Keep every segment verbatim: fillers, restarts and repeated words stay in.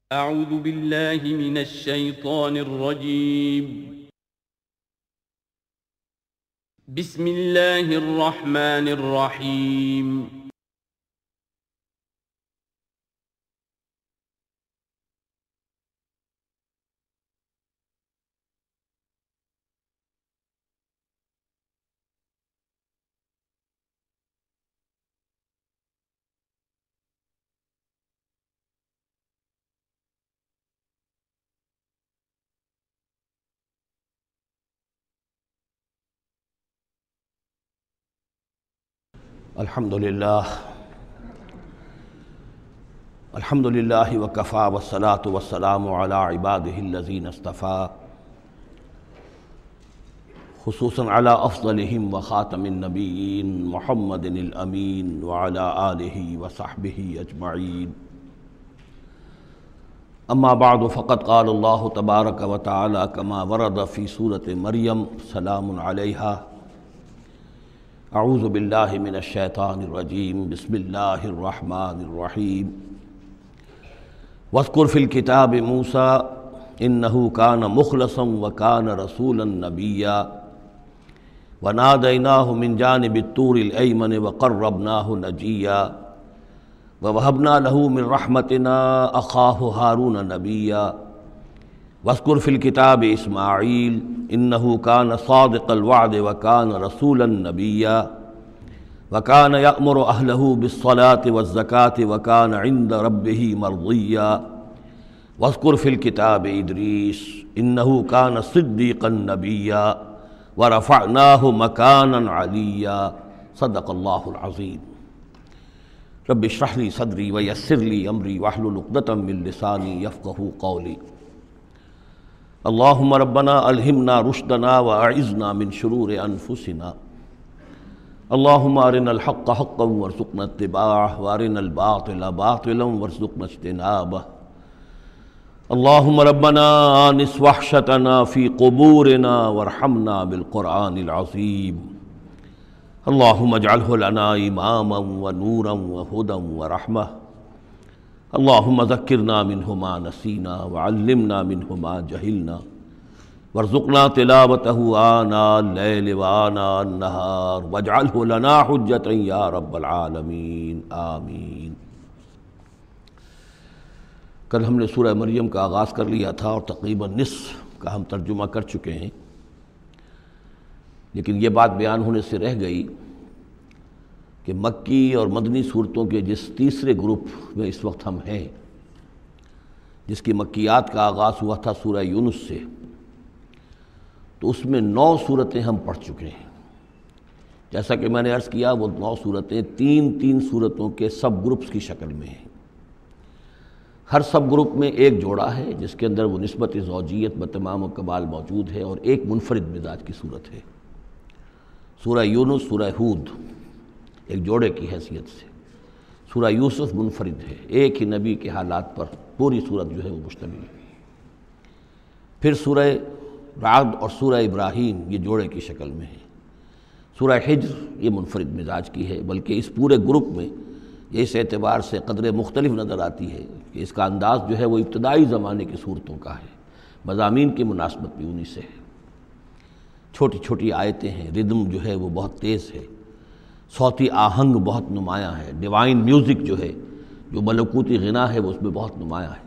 اعوذ باللہ من الشیطان الرجیم بسم اللہ الرحمن الرحیم الحمد للہ الحمد للہ وکفیٰ والصلاة والسلام علی عبادہ الذین اصطفیٰ خصوصاً علی افضلہم وخاتم النبیین محمد الامین وعلی آلہ وصحبہ اجمعین اما بعد فقد قال اللہ تبارک وتعالی کما ورد فی سورۃ مریم سلام علیہا اعوذ باللہ من الشیطان الرجیم بسم اللہ الرحمن الرحیم واذکر فی الکتاب موسیٰ انہ کان مخلصا وکان رسولا نبیا ونادیناہ من جانب الطور الایمن وقربناہ نجیا ووہبنا لہ من رحمتنا اخاہ ہارون نبیا واذکر فی الکتاب اسماعیل انہ کان صادق الوعد وکان رسولا نبیا وکان یأمر اہلہ بالصلاة والزکاة وکان عند ربہ مرضیا واذکر فی الکتاب ادریس انہ کان صدیقا نبیا ورفعناہ مکانا علیا صدق اللہ العظیم رب اشرح لی صدری ویسر لی امری واحلل عقدۃ من لسانی یفقہوا قولی اللہم ربنا الہمنا رشدنا واعذنا من شرور انفسنا اللہم ارنا الحق حقا وارزقنا اتباعہ وارنا الباطل باطلا وارزقنا اجتنابہ اللہم ربنا آنس وحشتنا فی قبورنا وارحمنا بالقرآن العظیم اللہم اجعلہ لنا اماما ونورا وہدا ورحمہ اللہم ذکرنا منہ ما نسینا وعلمنا منہ ما جہلنا وارزقنا تلاوتہ آناء اللیل وآناء النہار واجعلہ لنا حجتا یا رب العالمین آمین۔ کل ہم نے سورہ مریم کا آغاز کر لیا تھا اور تقریباً نصف کا ہم ترجمہ کر چکے ہیں، لیکن یہ بات بیان ہونے سے رہ گئی کہ مکی اور مدنی صورتوں کے جس تیسرے گروپ میں اس وقت ہم ہیں، جس کی مکیات کا آغاز ہوا تھا سورہ یونس سے، تو اس میں نو صورتیں ہم پڑھ چکے ہیں۔ جیسا کہ میں نے عرض کیا، وہ نو صورتیں تین تین صورتوں کے سب گروپس کی شکل میں ہیں۔ ہر سب گروپ میں ایک جوڑا ہے جس کے اندر وہ نسبت زوجیت بتمام و کمال موجود ہے، اور ایک منفرد مزاج کی صورت ہے۔ سورہ یونس، سورہ ہود ایک جوڑے کی حیثیت سے، سورہ یوسف منفرد ہے، ایک ہی نبی کے حالات پر پوری صورت جو ہے وہ مشتمل ہے۔ پھر سورہ رعد اور سورہ ابراہیم یہ جوڑے کی شکل میں ہے۔ سورہ حجر یہ منفرد مزاج کی ہے، بلکہ اس پورے گروپ میں یہ اس اعتبار سے قدرے مختلف نظر آتی ہے کہ اس کا انداز جو ہے وہ ابتدائی زمانے کی صورتوں کا ہے، مضامین کی مناسبت بھی انہی سے ہے۔ چھوٹی چھوٹی آیتیں ہیں، ردم جو ہے وہ بہت تیز ہے، صوتی آہنگ بہت نمایاں ہے، ڈیوائن میوزک جو ہے، جو ملکوتی غنا ہے وہ اس میں بہت نمایاں ہے۔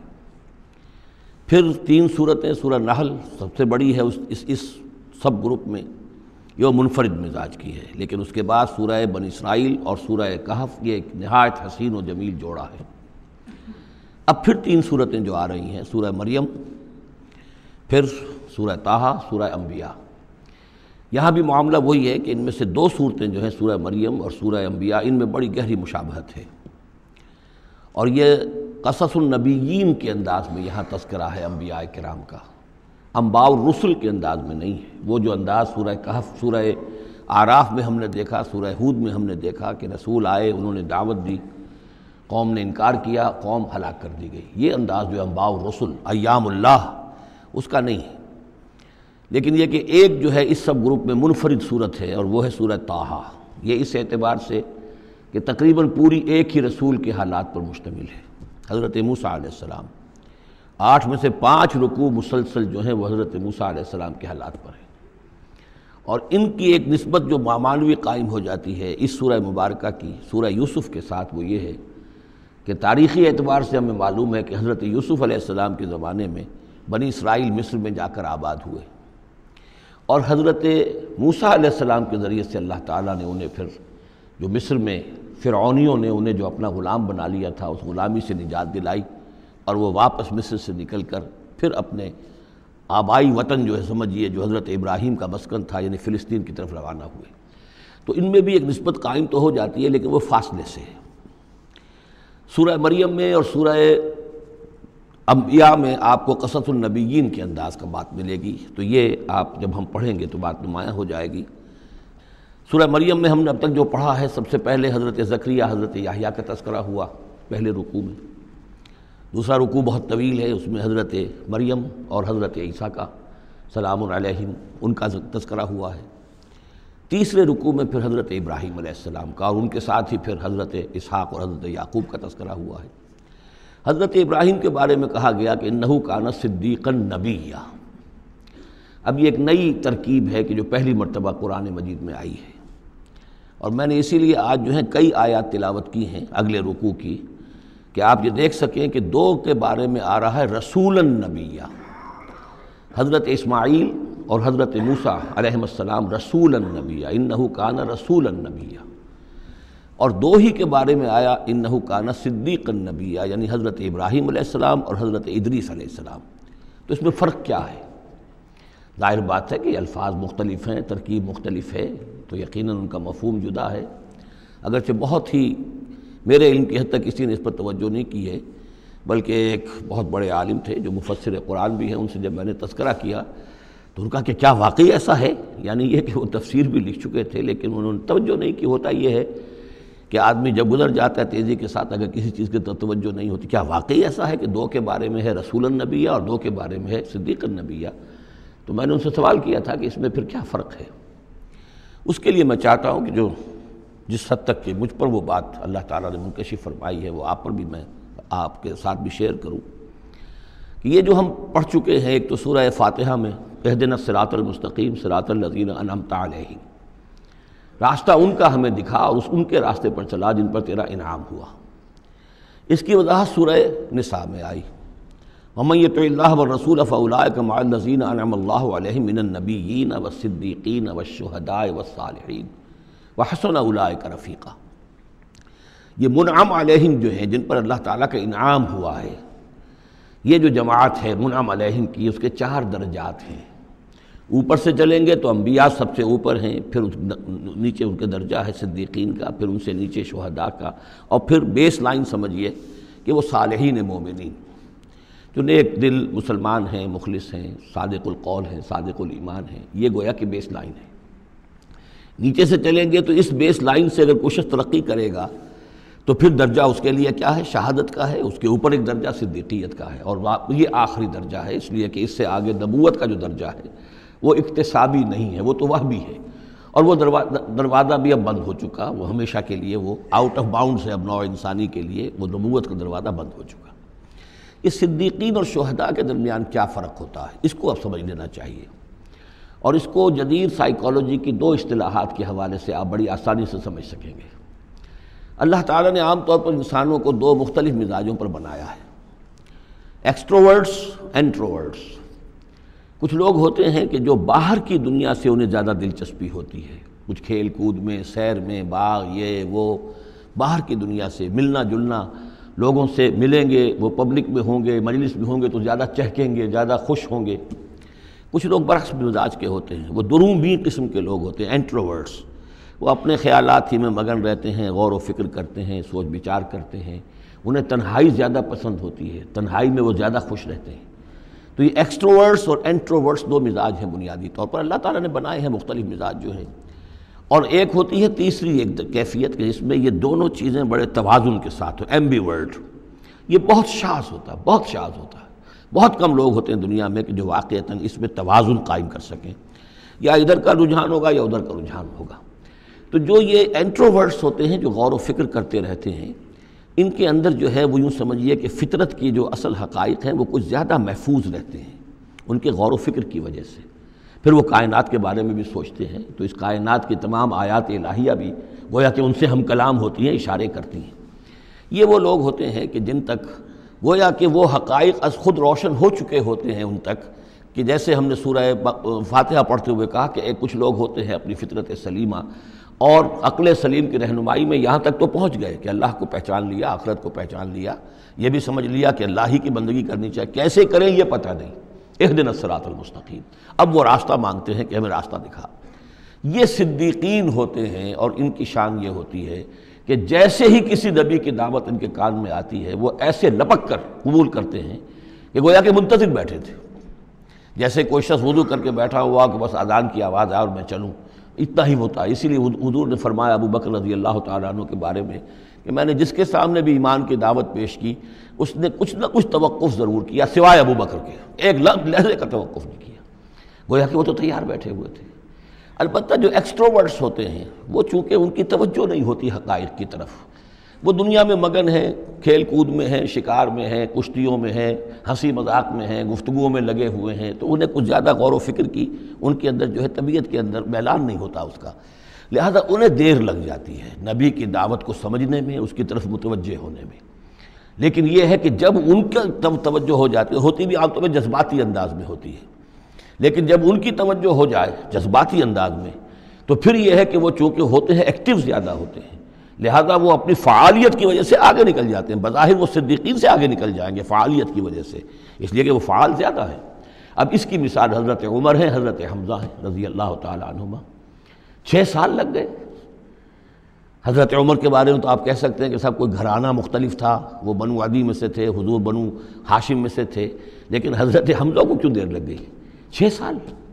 پھر تین صورتیں، سورہ نحل سب سے بڑی ہے اس اس, اس سب گروپ میں، یہ منفرد مزاج کی ہے، لیکن اس کے بعد سورہ بنی اسرائیل اور سورہ کہف یہ ایک نہایت حسین و جمیل جوڑا ہے۔ اب پھر تین صورتیں جو آ رہی ہیں، سورہ مریم، پھر سورہ طٰہٰ، سورہ انبیاء۔ یہاں بھی معاملہ وہی ہے کہ ان میں سے دو صورتیں جو ہیں سورہ مریم اور سورہ انبیاء، ان میں بڑی گہری مشابہت ہے، اور یہ قصص النبیین کے انداز میں یہاں تذکرہ ہے انبیاء کرام کا، انباء الرسل کے انداز میں نہیں ہے۔ وہ جو انداز سورہ کہف، سورہ اعراف میں ہم نے دیکھا، سورہ ہود میں ہم نے دیکھا کہ رسول آئے، انہوں نے دعوت دی، قوم نے انکار کیا، قوم ہلاک کر دی گئی، یہ انداز جو انباء الرسل ایام اللہ اس کا نہیں ہے۔ لیکن یہ کہ ایک جو ہے اس سب گروپ میں منفرد صورت ہے، اور وہ ہے سورہ طٰہٰ۔ یہ اس اعتبار سے کہ تقریباً پوری ایک ہی رسول کے حالات پر مشتمل ہے، حضرت موسیٰ علیہ السلام۔ آٹھ میں سے پانچ رکوع مسلسل جو ہیں وہ حضرت موسیٰ علیہ السلام کے حالات پر ہیں، اور ان کی ایک نسبت جو معنوی قائم ہو جاتی ہے اس سورہ مبارکہ کی سورہ یوسف کے ساتھ، وہ یہ ہے کہ تاریخی اعتبار سے ہمیں معلوم ہے کہ حضرت یوسف علیہ السلام کے زمانے میں بنی اسرائیل مصر میں جا کر آباد ہوئے، اور حضرت موسیٰ علیہ السلام کے ذریعے سے اللہ تعالیٰ نے انہیں پھر جو مصر میں فرعونیوں نے انہیں جو اپنا غلام بنا لیا تھا اس غلامی سے نجات دلائی، اور وہ واپس مصر سے نکل کر پھر اپنے آبائی وطن جو ہے سمجھیے جو حضرت ابراہیم کا مسکن تھا یعنی فلسطین کی طرف روانہ ہوئے۔ تو ان میں بھی ایک نسبت قائم تو ہو جاتی ہے لیکن وہ فاصلے سے ہے۔ سورہ مریم میں اور سورہ انبیاء میں آپ کو قصص النبیین کے انداز کا بات ملے گی، تو یہ آپ جب ہم پڑھیں گے تو بات نمایاں ہو جائے گی۔ سورہ مریم میں ہم نے اب تک جو پڑھا ہے، سب سے پہلے حضرت زکریا حضرت یحییٰ کا تذکرہ ہوا پہلے رکوع میں، دوسرا رکوع بہت طویل ہے، اس میں حضرت مریم اور حضرت عیسیٰ کا سلام علیہم ان کا تذکرہ ہوا ہے۔ تیسرے رکوع میں پھر حضرت ابراہیم علیہ السلام کا، اور ان کے ساتھ ہی پھر حضرت اسحاق اور حضرت یعقوب کا تذکرہ ہوا ہے۔ حضرت ابراہیم کے بارے میں کہا گیا کہ انہ کان صدیقا نبیّا۔ اب یہ ایک نئی ترکیب ہے کہ جو پہلی مرتبہ قرآن مجید میں آئی ہے، اور میں نے اسی لیے آج جو ہے کئی آیات تلاوت کی ہیں اگلے رکوع کی، کہ آپ یہ دیکھ سکیں کہ دو کے بارے میں آ رہا ہے رسولا نبیّا، حضرت اسماعیل اور حضرت موسیٰ علیہ السلام رسولا نبیّا، انہ کان رسولا نبیّا، اور دو ہی کے بارے میں آیا انہ کان صدیقا نبیّا، یعنی حضرت ابراہیم علیہ السلام اور حضرت ادریس علیہ السلام۔ تو اس میں فرق کیا ہے؟ ظاہر بات ہے کہ الفاظ مختلف ہیں، ترکیب مختلف ہے، تو یقیناً ان کا مفہوم جدا ہے، اگرچہ بہت ہی میرے علم کی حد تک اسی نے اس پر توجہ نہیں کی ہے، بلکہ ایک بہت بڑے عالم تھے جو مفسر قرآن بھی ہیں، ان سے جب میں نے تذکرہ کیا تو ان کا کہ کیا واقعی ایسا ہے؟ یعنی یہ کہ وہ تفسیر بھی لکھ چکے تھے لیکن انہوں نے توجہ نہیں کی۔ ہوتا یہ ہے کہ آدمی جب گزر جاتا ہے تیزی کے ساتھ، اگر کسی چیز کی توجہ نہیں ہوتی، کیا واقعی ایسا ہے کہ دو کے بارے میں ہے رسول النبیہ اور دو کے بارے میں ہے صدیق النبیہ؟ تو میں نے ان سے سوال کیا تھا کہ اس میں پھر کیا فرق ہے؟ اس کے لیے میں چاہتا ہوں کہ جو جس حد تک کہ مجھ پر وہ بات اللہ تعالیٰ نے منکشف فرمائی ہے وہ آپ پر بھی میں آپ کے ساتھ بھی شیئر کروں، کہ یہ جو ہم پڑھ چکے ہیں، ایک تو سورہ فاتحہ میں اہدنا الصراط المستقیم صراط الذین انعمت علیہم، راستہ ان کا ہمیں دکھا اور اس ان کے راستے پر چلا جن پر تیرا انعام ہوا۔ اس کی وضاحت سورہ نساء میں آئی، وَمَن يُطِعِ اللَّهَ وَالرَّسُولَ فَأُولَٰئِكَ مَعَ الَّذِينَ أَنْعَمَ اللَّهُ عَلَيْهِم مِّنَ النَّبِيِّينَ وَالصِّدِّيقِينَ وَالشُّهَدَاءِ وَالصَّالِحِينَ وَحَسُنَ أُولَٰئِكَ رَفِيقًا۔ یہ منعم علیہم جو ہیں، جن پر اللہ تعالیٰ کا انعام ہوا ہے، یہ جو جماعت ہے منعم علیہم کی، اس کے چار درجات ہیں۔ اوپر سے چلیں گے تو انبیاء سب سے اوپر ہیں، پھر نیچے ان کے درجہ ہے صدیقین کا، پھر ان سے نیچے شہداء کا، اور پھر بیس لائن سمجھیے کہ وہ صالحین مومنین جو نیک دل مسلمان ہیں، مخلص ہیں، صادق القول ہیں، صادق الایمان ہیں، یہ گویا کہ بیس لائن ہے۔ نیچے سے چلیں گے تو اس بیس لائن سے اگر کوئی شخص ترقی کرے گا تو پھر درجہ اس کے لیے کیا ہے؟ شہادت کا ہے، اس کے اوپر ایک درجہ صدیقیت کا ہے، اور یہ آخری درجہ ہے، اس لیے کہ اس سے آگے نبوت کا جو درجہ ہے وہ اکتسابی نہیں ہے، وہ تو وہبی ہے، اور وہ دروازہ بھی اب بند ہو چکا، وہ ہمیشہ کے لیے وہ آؤٹ آف باؤنڈز ہے اب نوع انسانی کے لیے، وہ نبوت کا دروازہ بند ہو چکا۔ اس صدیقین اور شہداء کے درمیان کیا فرق ہوتا ہے، اس کو اب سمجھ لینا چاہیے، اور اس کو جدید سائیکالوجی کی دو اصطلاحات کے حوالے سے آپ بڑی آسانی سے سمجھ سکیں گے۔ اللہ تعالیٰ نے عام طور پر انسانوں کو دو مختلف مزاجوں پر بنایا ہے، ایکسٹروورٹس، انٹروورٹس۔ کچھ لوگ ہوتے ہیں کہ جو باہر کی دنیا سے انہیں زیادہ دلچسپی ہوتی ہے، کچھ کھیل کود میں، سیر میں، باغ، یہ وہ، باہر کی دنیا سے ملنا جلنا، لوگوں سے ملیں گے، وہ پبلک میں ہوں گے، مجلس میں ہوں گے تو زیادہ چہکیں گے، زیادہ خوش ہوں گے۔ کچھ لوگ برعکس مزاج کے ہوتے ہیں، وہ درومبی قسم کے لوگ ہوتے ہیں، انٹروورٹس۔ وہ اپنے خیالات ہی میں مگن رہتے ہیں، غور و فکر کرتے ہیں، سوچ بچار کرتے ہیں، انہیں تنہائی زیادہ پسند ہوتی ہے، تنہائی میں وہ زیادہ خوش رہتے ہیں۔ تو یہ ایکسٹروورٹس اور انٹروورٹس دو مزاج ہیں بنیادی طور پر، اللہ تعالیٰ نے بنائے ہیں مختلف مزاج جو ہیں۔ اور ایک ہوتی ہے تیسری ایک کیفیت کہ جس میں یہ دونوں چیزیں بڑے توازن کے ساتھ ہو، ایمبیورٹ۔ یہ بہت شاذ ہوتا ہے، بہت شاذ ہوتا ہے، بہت کم لوگ ہوتے ہیں دنیا میں کہ جو واقعتاً اس میں توازن قائم کر سکیں، یا ادھر کا رجحان ہوگا یا ادھر کا رجحان ہوگا۔ تو جو یہ انٹروورٹس ہوتے ہیں جو غور و فکر کرتے رہتے ہیں، ان کے اندر جو ہے وہ یوں سمجھیے کہ فطرت کی جو اصل حقائق ہیں وہ کچھ زیادہ محفوظ رہتے ہیں ان کے غور و فکر کی وجہ سے۔ پھر وہ کائنات کے بارے میں بھی سوچتے ہیں تو اس کائنات کی تمام آیات الہیہ بھی گویا کہ ان سے ہم کلام ہوتی ہیں، اشارے کرتی ہیں۔ یہ وہ لوگ ہوتے ہیں کہ جن تک گویا کہ وہ حقائق از خود روشن ہو چکے ہوتے ہیں ان تک، کہ جیسے ہم نے سورہ فاتحہ پڑھتے ہوئے کہا کہ ایک کچھ لوگ ہوتے ہیں اپنی فطرت سلیمہ اور عقل سلیم کی رہنمائی میں یہاں تک تو پہنچ گئے کہ اللہ کو پہچان لیا، آخرت کو پہچان لیا، یہ بھی سمجھ لیا کہ اللہ ہی کی بندگی کرنی چاہیے، کیسے کریں یہ پتہ نہیں، اہدنا الصراط المستقیم، اب وہ راستہ مانگتے ہیں کہ ہمیں راستہ دکھا۔ یہ صدیقین ہوتے ہیں اور ان کی شان یہ ہوتی ہے کہ جیسے ہی کسی نبی کی دعوت ان کے کان میں آتی ہے وہ ایسے لپک کر قبول کرتے ہیں کہ گویا کہ منتظر بیٹھے تھے، جیسے کوئی شخص وضو کر کے بیٹھا ہوا کہ بس اذان کی آواز آئے اور میں چلوں، اتنا ہی ہوتا ہے۔ اسی لیے حضور نے فرمایا ابو بکر رضی اللہ تعالیٰ عنہ کے بارے میں کہ میں نے جس کے سامنے بھی ایمان کی دعوت پیش کی اس نے کچھ نہ کچھ توقف ضرور کیا سوائے ابو بکر کے، ایک لحظے کا توقف نہیں کیا، گویا کہ وہ تو تیار بیٹھے ہوئے تھے۔ البتہ جو ایکسٹروورٹس ہوتے ہیں وہ چونکہ ان کی توجہ نہیں ہوتی حقائق کی طرف، وہ دنیا میں مگن ہیں، کھیل کود میں ہیں، شکار میں ہیں، کشتیوں میں ہیں، ہنسی مذاق میں ہیں، گفتگوؤں میں لگے ہوئے ہیں، تو انہیں کچھ زیادہ غور و فکر کی ان کے اندر جو ہے طبیعت کے اندر میلان نہیں ہوتا اس کا، لہذا انہیں دیر لگ جاتی ہے نبی کی دعوت کو سمجھنے میں، اس کی طرف متوجہ ہونے میں۔ لیکن یہ ہے کہ جب ان کا توجہ ہو جاتی ہے، ہوتی بھی عام طور پہ جذباتی انداز میں ہوتی ہے، لیکن جب ان کی توجہ ہو جائے جذباتی انداز میں تو پھر یہ ہے کہ وہ چونکہ ہوتے ہیں ایکٹیو زیادہ ہوتے ہیں، لہذا وہ اپنی فعالیت کی وجہ سے آگے نکل جاتے ہیں، بظاہر وہ صدیقین سے آگے نکل جائیں گے فعالیت کی وجہ سے، اس لیے کہ وہ فعال زیادہ ہیں۔ اب اس کی مثال حضرت عمر ہے، حضرت حمزہ ہیں رضی اللہ تعالیٰ عنہما، چھ سال لگ گئے۔ حضرت عمر کے بارے میں تو آپ کہہ سکتے ہیں کہ سب کوئی گھرانہ مختلف تھا، وہ بنو عدی میں سے تھے، حضور بنو ہاشم میں سے تھے، لیکن حضرت حمزہ کو کیوں دیر لگ گئی؟ چھ سال،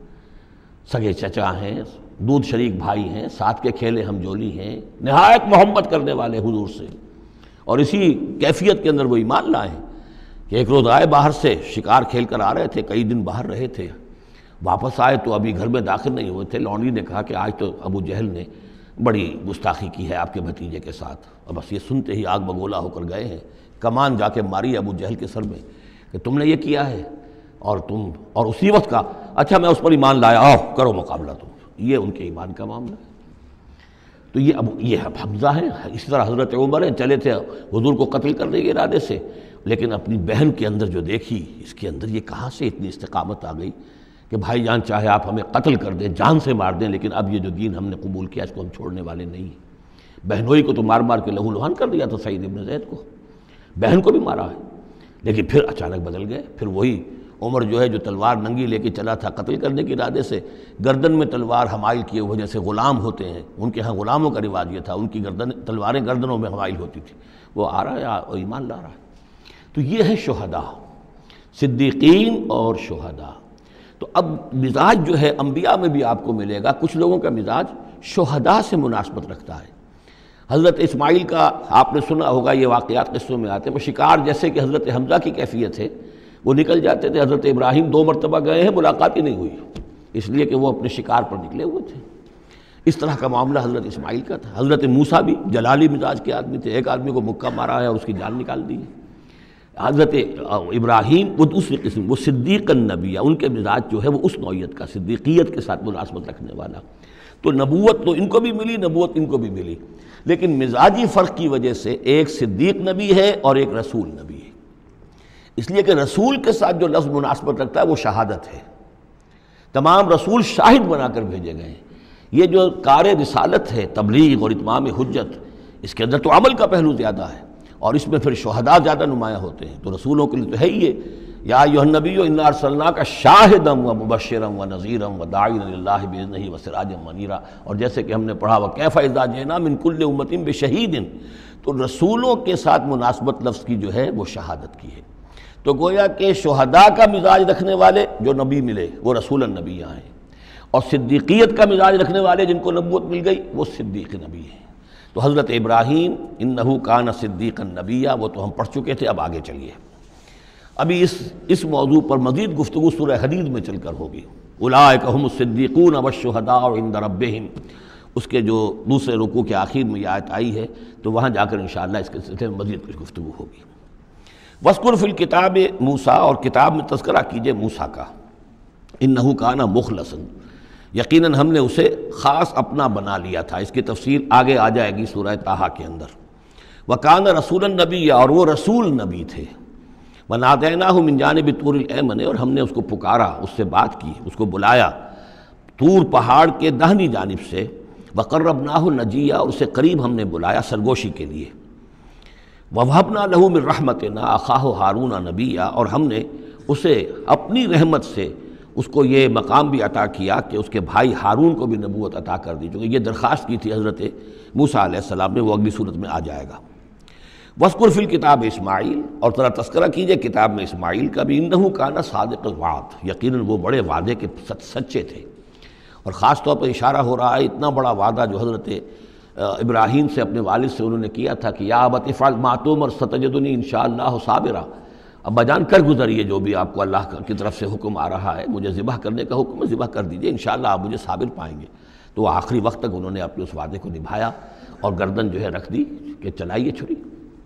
سگے چچا ہیں، دودھ شریک بھائی ہیں، ساتھ کے کھیلے ہم جولی ہیں، نہایت محبت کرنے والے حضور سے، اور اسی کیفیت کے اندر وہ ایمان لائے کہ ایک روز آئے باہر سے، شکار کھیل کر آ رہے تھے، کئی دن باہر رہے تھے، واپس آئے تو ابھی گھر میں داخل نہیں ہوئے تھے، لونڈی نے کہا کہ آج تو ابو جہل نے بڑی گستاخی کی ہے آپ کے بھتیجے کے ساتھ، اور بس یہ سنتے ہی آگ بگولا ہو کر گئے ہیں، کمان جا کے ماری ابو جہل کے سر میں کہ تم نے یہ کیا ہے، اور تم اور اسی وقت کا اچھا میں اس پر ایمان لایا، آؤ کرو مقابلہ تم، یہ ان کے ایمان کا معاملہ ہے۔ تو یہ اب یہ حمزہ ہیں، اسی طرح حضرت عمر ہیں، چلے تھے حضور کو قتل کرنے کے ارادے سے، لیکن اپنی بہن کے اندر جو دیکھی، اس کے اندر یہ کہاں سے اتنی استقامت آ گئی کہ بھائی جان چاہے آپ ہمیں قتل کر دیں، جان سے مار دیں، لیکن اب یہ جو دین ہم نے قبول کیا اس کو ہم چھوڑنے والے نہیں ہیں۔ بہنوئی کو تو مار مار کے لہو لہان کر دیا تھا سعید ابن زید کو، بہن کو بھی مارا ہے، لیکن پھر اچانک بدل گئے، پھر وہی عمر جو ہے جو تلوار ننگی لے کے چلا تھا قتل کرنے کے ارادے سے، گردن میں تلوار حمائل کیے ہوئے جیسے غلام ہوتے ہیں، ان کے ہاں غلاموں کا رواج یہ تھا، ان کی گردن تلواریں گردنوں میں حمائل ہوتی تھی، وہ آ رہا ہے اور ایمان لا رہا ہے۔ تو یہ ہے شہداء، صدیقین اور شہداء۔ تو اب مزاج جو ہے انبیاء میں بھی آپ کو ملے گا، کچھ لوگوں کا مزاج شہداء سے مناسبت رکھتا ہے۔ حضرت اسماعیل کا آپ نے سنا ہوگا، یہ واقعات قصوں میں آتے ہیں، وہ شکار جیسے کہ حضرت حمزہ کی کیفیت ہے، وہ نکل جاتے تھے، حضرت ابراہیم دو مرتبہ گئے ہیں، ملاقات ہی نہیں ہوئی، اس لیے کہ وہ اپنے شکار پر نکلے ہوئے تھے۔ اس طرح کا معاملہ حضرت اسماعیل کا تھا۔ حضرت موسیٰ بھی جلالی مزاج کے آدمی تھے، ایک آدمی کو مکہ مارا ہے اور اس کی جان نکال دی ہے۔ حضرت ابراہیم وہ دوسری قسم، وہ صدیق النبی، ان کے مزاج جو ہے وہ اس نوعیت کا، صدیقیت کے ساتھ مناسبت رکھنے والا۔ تو نبوت تو ان کو بھی ملی، نبوت ان کو بھی ملی، لیکن مزاجی فرق کی وجہ سے ایک صدیق نبی ہے اور ایک رسول نبی ہے، اس لیے کہ رسول کے ساتھ جو لفظ مناسبت رکھتا ہے وہ شہادت ہے۔ تمام رسول شاہد بنا کر بھیجے گئے ہیں۔ یہ جو کار رسالت ہے، تبلیغ اور اتمام حجت، اس کے اندر تو عمل کا پہلو زیادہ ہے، اور اس میں پھر شہداء زیادہ نمایاں ہوتے ہیں۔ تو رسولوں کے لیے تو ہے ہی یہ، یا ایھا النبی انا ارسلناک شاہدا ومبشرا ونذیرا وداعیا الی اللہ باذنہ وسراجا منیرا، اور جیسے کہ ہم نے پڑھا وکیف اذا جئنا من کل امۃ بشہید، تو رسولوں کے ساتھ مناسبت لفظ کی جو ہے وہ شہادت کی ہے۔ تو گویا کہ شہداء کا مزاج رکھنے والے جو نبی ملے وہ رسول النبی ہیں، اور صدیقیت کا مزاج رکھنے والے جن کو نبوت مل گئی وہ صدیق نبی ہیں۔ تو حضرت ابراہیم انہ کان صدیقا نبیا، وہ تو ہم پڑھ چکے تھے، اب آگے چلیے۔ ابھی اس اس موضوع پر مزید گفتگو سورہ حدید میں چل کر ہوگی۔ اولئک ھم الصدیقون والشہداء عند ربہم، اس کے جو دوسرے رکوع کے آخر میں یہ آیت آئی ہے، تو وہاں جا کر انشاءاللہ اس کے سلسلے میں مزید کچھ گفتگو ہوگی۔ وَاذْكُرْ فِي الْكِتَابِ موسیٰ، اور کتاب میں تذکرہ کیجئے موسیٰ کا، اِنَّهُ كَانَ مُخْلَصًا، یقیناً ہم نے اسے خاص اپنا بنا لیا تھا۔ اس کی تفصیل آگے آ جائے گی سورہ طٰہٰ کے اندر۔ وَكَانَ رَسُولًا نَبِيًّا، اور وہ رسول نبی تھے۔ وَنَادَيْنَاهُ مِن جَانِبِ الطُّورِ الْأَيْمَنِ، اور ہم نے اس کو پکارا، اس سے بات کی، اس کو بلایا طور پہاڑ کے داہنی جانب سے۔ وَقَرَّبْنَاهُ نَجِيًّا، اور اسے قریب ہم نے بلایا سرگوشی کے لیے۔ وَوَهَبْنَا لَهُ مِن رَحْمَتِنَا أَخَاهُ هَارُونَ نَبِيًّا، اور ہم نے اسے اپنی رحمت سے اس کو یہ مقام بھی عطا کیا کہ اس کے بھائی ہارون کو بھی نبوت عطا کر دی، چونکہ یہ درخواست کی تھی حضرت موسیٰ علیہ السلام نے، وہ اگلی صورت میں آ جائے گا۔ وَاذْكُرْ فِي الْكِتَابِ اسماعیل، اور ذرا تذکرہ کیجئے کتاب میں اسماعیل کا بھی، اِنَّهُ كَانَ صَادِقَ الْوَعْدِ، یقیناً وہ بڑے وعدے کے سچے تھے۔ اور خاص طور پر اشارہ ہو رہا ہے اتنا بڑا وعدہ جو حضرت ابراہیم سے اپنے والد سے انہوں نے کیا تھا کہ یا ابت افعل ما تؤمر ستجدنی انشاءاللہ صابرا، ابا جان کر گزریے جو بھی آپ کو اللہ کی طرف سے حکم آ رہا ہے، مجھے ذبح کرنے کا حکم ہے، ذبح کر دیجئے، انشاءاللہ آپ مجھے صابر پائیں گے۔ تو وہ آخری وقت تک انہوں نے اپنے اس وعدے کو نبھایا اور گردن جو ہے رکھ دی کہ چلائیے چھری۔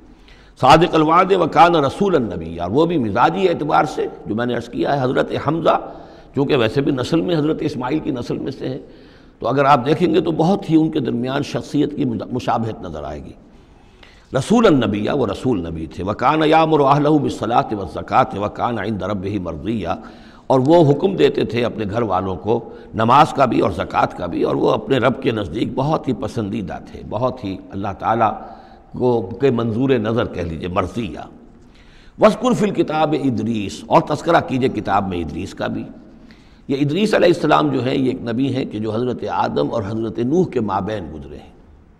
صادق الوعد وکان رسول النبی، اور وہ بھی مزاجی اعتبار سے جو میں نے عرض کیا ہے، حضرت حمزہ چونکہ ویسے بھی نسل میں حضرت اسماعیل کی نسل میں سے ہیں، تو اگر آپ دیکھیں گے تو بہت ہی ان کے درمیان شخصیت کی مشابہت نظر آئے گی۔ رسول النبی، وہ رسول نبی تھے۔ وکان یامر اہلہ بالصلاۃ والزکاۃ وکان عند ربہ مرضیہ، اور وہ حکم دیتے تھے اپنے گھر والوں کو نماز کا بھی اور زکوٰۃ کا بھی، اور وہ اپنے رب کے نزدیک بہت ہی پسندیدہ تھے، بہت ہی اللہ تعالیٰ کو کے منظور نظر کہہ لیجیے، مرضیہ۔ وَاذْكُرْ فِي الْكِتَابِ ادریس، اور تذکرہ کیجئے کتاب میں ادریس کا بھی۔ یہ ادریس علیہ السلام جو ہے یہ ایک نبی ہیں کہ جو حضرت آدم اور حضرت نوح کے مابین گزرے ہیں۔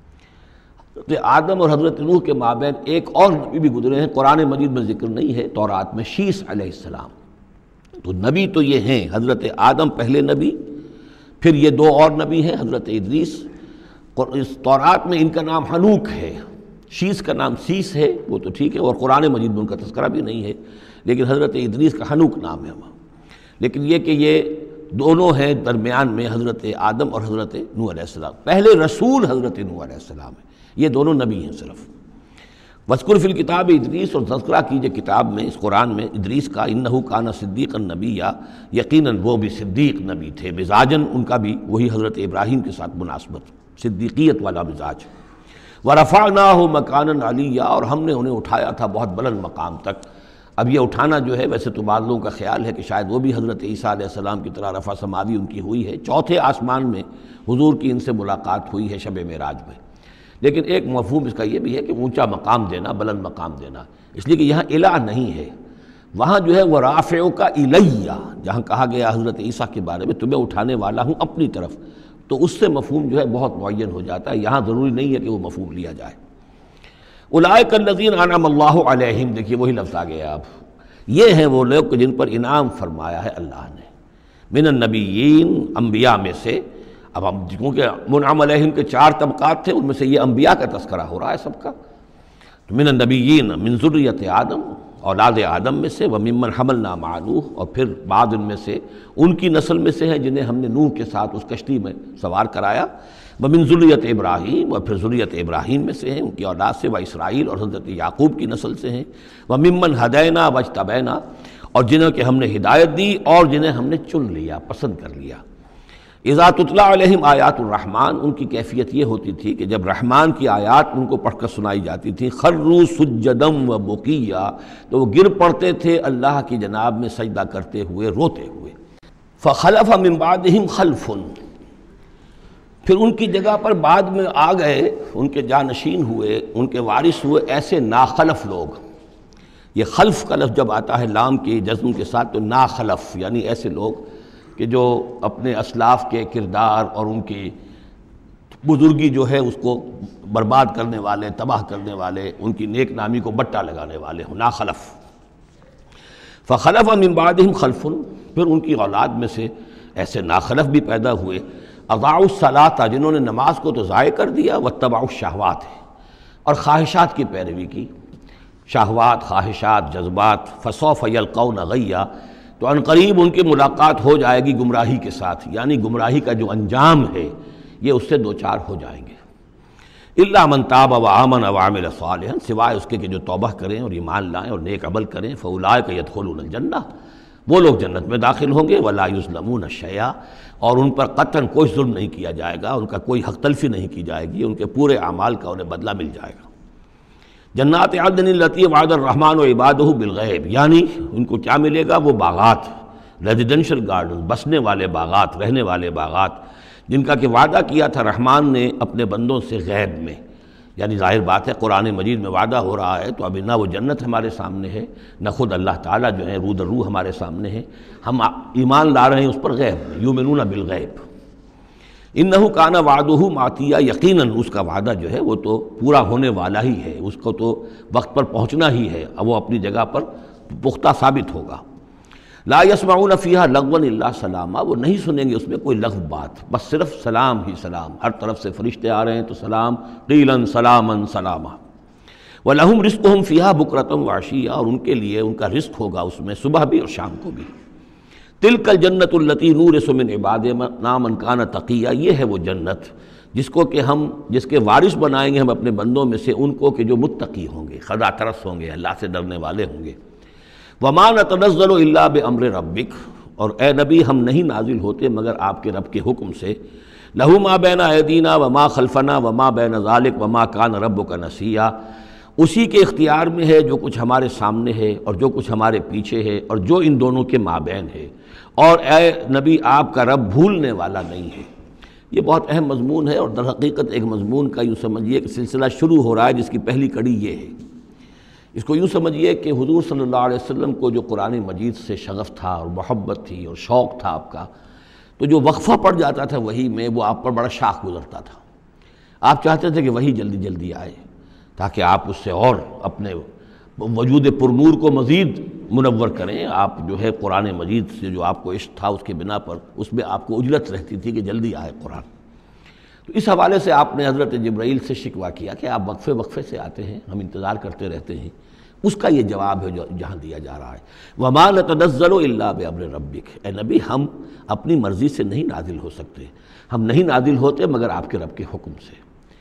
حضرت آدم اور حضرت نوح کے مابین ایک اور نبی بھی گزرے ہیں، قرآن مجید میں ذکر نہیں ہے، تورات میں، شیس علیہ السلام۔ تو نبی تو یہ ہیں، حضرت آدم پہلے نبی، پھر یہ دو اور نبی ہیں حضرت ادریس۔ اس تورات میں ان کا نام حنوک ہے، شیس کا نام سیس ہے، وہ تو ٹھیک ہے، اور قرآن مجید میں ان کا تذکرہ بھی نہیں ہے، لیکن حضرت ادریس کا حنوک نام ہے وہاں۔ لیکن یہ کہ یہ دونوں ہیں درمیان میں حضرت آدم اور حضرت نوح علیہ السلام، پہلے رسول حضرت نوح علیہ السلام ہے، یہ دونوں نبی ہیں صرف۔ وَاذْكُرْ فِي الْكِتَابِ ادریس، اور تذکرہ کیجئے کتاب میں، اس قرآن میں، ادریس کا، اِنَّهُ كَانَ صِدِّيقًا نَبِيًّا، یقیناً وہ بھی صدیق نبی تھے، مزاجاً ان کا بھی وہی حضرت ابراہیم کے ساتھ مناسبت، صدیقیت والا مزاج۔ وَرَفَعْنَاهُ مَكَانًا عَلِيًّا، اور ہم نے انہیں اٹھایا تھا بہت بلند مقام تک۔ اب یہ اٹھانا جو ہے ویسے تو بعض لوگوں کا خیال ہے کہ شاید وہ بھی حضرت عیسیٰ علیہ السلام کی طرح رفع سماوی ان کی ہوئی ہے، چوتھے آسمان میں حضور کی ان سے ملاقات ہوئی ہے شب معراج میں، لیکن ایک مفہوم اس کا یہ بھی ہے کہ اونچا مقام دینا، بلند مقام دینا، اس لیے کہ یہاں الہ نہیں ہے، وہاں جو ہے وہ رافعک الیہ، جہاں کہا گیا حضرت عیسیٰ کے بارے میں تمہیں اٹھانے والا ہوں اپنی طرف، تو اس سے مفہوم جو ہے بہت معین ہو جاتا ہے، یہاں ضروری نہیں ہے کہ وہ مفہوم لیا جائے۔ اولئک الذین انعم اللہ علیہم، دیکھیے وہی لفظ آ گیا، اب یہ ہیں وہ لوگ جن پر انعام فرمایا ہے اللہ نے، من النبیین، انبیاء میں سے۔ اب ہم کیونکہ منعم علیہم کے چار طبقات تھے، ان میں سے یہ انبیاء کا تذکرہ ہو رہا ہے سب کا، تو من النبیین من ذریت آدم، اولاد آدم میں سے، وممن حملنا مع نوح، اور پھر بعد ان میں سے ان کی نسل میں سے ہیں جنہیں ہم نے نوح کے ساتھ اس کشتی میں سوار کرایا، ومن ذریت ابراہیم، اور پھر ذریت ابراہیم میں سے ہیں ان کی اولاد سے، و اسرائیل، اور حضرت یعقوب کی نسل سے ہیں، وممن ہدینا واجتبینا، اور جنہیں کہ ہم نے ہدایت دی اور جنہیں ہم نے چن لیا، پسند کر لیا۔ اذا تتلی علیہم آیات الرحمن، ان کی کیفیت یہ ہوتی تھی کہ جب رحمان کی آیات ان کو پڑھ کر سنائی جاتی تھی، خروا سجدا و بکیا، تو وہ گر پڑتے تھے اللہ کی جناب میں سجدہ کرتے ہوئے، روتے ہوئے۔ فخلف من بعدہم خلف، پھر ان کی جگہ پر بعد میں آ گئے، ان کے جانشین ہوئے، ان کے وارث ہوئے ایسے ناخلف لوگ۔ یہ خلف کا لفظ جب آتا ہے لام کی جزم کے ساتھ تو ناخلف، یعنی ایسے لوگ کہ جو اپنے اسلاف کے کردار اور ان کی بزرگی جو ہے اس کو برباد کرنے والے، تباہ کرنے والے، ان کی نیک نامی کو بٹا لگانے والے ہوں، ناخلف۔ فخلف من بعدہم خلف، پھر ان کی اولاد میں سے ایسے ناخلف بھی پیدا ہوئے، اضاعوا الصلاۃ، جنہوں نے نماز کو تو ضائع کر دیا، واتبعوا الشہوات، اور خواہشات کی پیروی کی، شہوات، خواہشات، جذبات، فسوف یلقون غیا، تو عنقریب ان کی ملاقات ہو جائے گی گمراہی کے ساتھ، یعنی گمراہی کا جو انجام ہے یہ اس سے دو چار ہو جائیں گے۔ الا من تاب وآمن وعمل صالحا، سوائے اس کے کہ جو توبہ کریں اور ایمان لائیں اور نیک عمل کریں، فاولئک یدخلون الجنہ، وہ لوگ جنت میں داخل ہوں گے، ولا یظلمون شیئا، اور ان پر قطعاً کوئی ظلم نہیں کیا جائے گا، ان کا کوئی حق تلفی نہیں کی جائے گی، ان کے پورے اعمال کا انہیں بدلہ مل جائے گا۔ جنات عدن التی وعد الرحمن وعبادہ بالغیب، یعنی ان کو کیا ملے گا؟ وہ باغات، ریزیڈینشل گارڈن، بسنے والے باغات، رہنے والے باغات، جن کا کہ وعدہ کیا تھا رحمان نے اپنے بندوں سے غیب میں۔ یعنی ظاہر بات ہے قرآن مجید میں وعدہ ہو رہا ہے تو ابھی نہ وہ جنت ہمارے سامنے ہے، نہ خود اللہ تعالیٰ جو ہے روح در روح ہمارے سامنے ہے، ہم ایمان لا رہے ہیں اس پر غیب میں، یؤمنون بالغیب۔ انہ کان وعدہ ماتیا، یقیناً اس کا وعدہ جو ہے وہ تو پورا ہونے والا ہی ہے، اس کو تو وقت پر پہنچنا ہی ہے، اب وہ اپنی جگہ پر پختہ ثابت ہوگا۔ لا یسمعون فیہا لغوا الا سلاما، وہ نہیں سنیں گے اس میں کوئی لغو بات، بس صرف سلام ہی سلام، ہر طرف سے فرشتے آ رہے ہیں تو سلام، قیلا سلاما سلاما۔ وَلَهُمْ رِزْقُهُمْ فِيهَا بُكْرَةً وَعَشِيًّا، اور ان کے لیے ان کا رزق ہوگا اس میں صبح بھی اور شام کو بھی۔ تِلْكَ الْجَنَّةُ الَّتِي نُورِثُ مِنْ عِبَادِنَا مَنْ كَانَ تَقِيًّا، یہ ہے وہ جنت جس کو کہ ہم جس کے وارث بنائیں گے ہم اپنے بندوں میں سے ان کو کہ جو متقی ہوں گے، خدا ترس ہوں گے، اللہ سے ڈرنے والے ہوں گے۔ وَمَا نَتَنَزَّلُ إِلَّا بِأَمْرِ رَبِّكَ، اور اے نبی ہم نہیں نازل ہوتے مگر آپ کے رب کے حکم سے۔ لَهُ مَا بَيْنَ أَيْدِينَا وَمَا خَلْفَنَا وَمَا بَيْنَ ذَلِكَ وَمَا كَانَ رَبُّكَ نَسِيًّا، اسی کے اختیار میں ہے جو کچھ ہمارے سامنے ہے اور جو کچھ ہمارے پیچھے ہے اور جو ان دونوں کے مابین ہے، اور اے نبی آپ کا رب بھولنے والا نہیں ہے۔ یہ بہت اہم مضمون ہے، اور در حقیقت ایک مضمون کا یوں سمجھیے کہ سلسلہ شروع ہو رہا ہے جس کی پہلی کڑی یہ ہے۔ اس کو یوں سمجھیے کہ حضور صلی اللہ علیہ وسلم کو جو قرآن مجید سے شغف تھا اور محبت تھی اور شوق تھا آپ کا، تو جو وقفہ پڑ جاتا تھا وہی میں وہ آپ پر بڑا شاخ گزرتا تھا۔ آپ چاہتے تھے کہ وہی جلدی جلدی آئے تاکہ آپ اس سے اور اپنے وجود پرنور کو مزید منور کریں۔ آپ جو ہے قرآن مجید سے جو آپ کو عشق تھا اس کے بنا پر اس میں آپ کو عجلت رہتی تھی کہ جلدی آئے قرآن۔ تو اس حوالے سے آپ نے حضرت جبرائیل سے شکوہ کیا کہ آپ وقفے وقفے سے آتے ہیں، ہم انتظار کرتے رہتے ہیں۔ اس کا یہ جواب ہے جو جہاں دیا جا رہا ہے، وَمَا نَتَنَزَّلُ إِلَّا بِأَمْرِ رَبِّكَ، اے نبی ہم اپنی مرضی سے نہیں نازل ہو سکتے، ہم نہیں نازل ہوتے مگر آپ کے رب کے حکم سے۔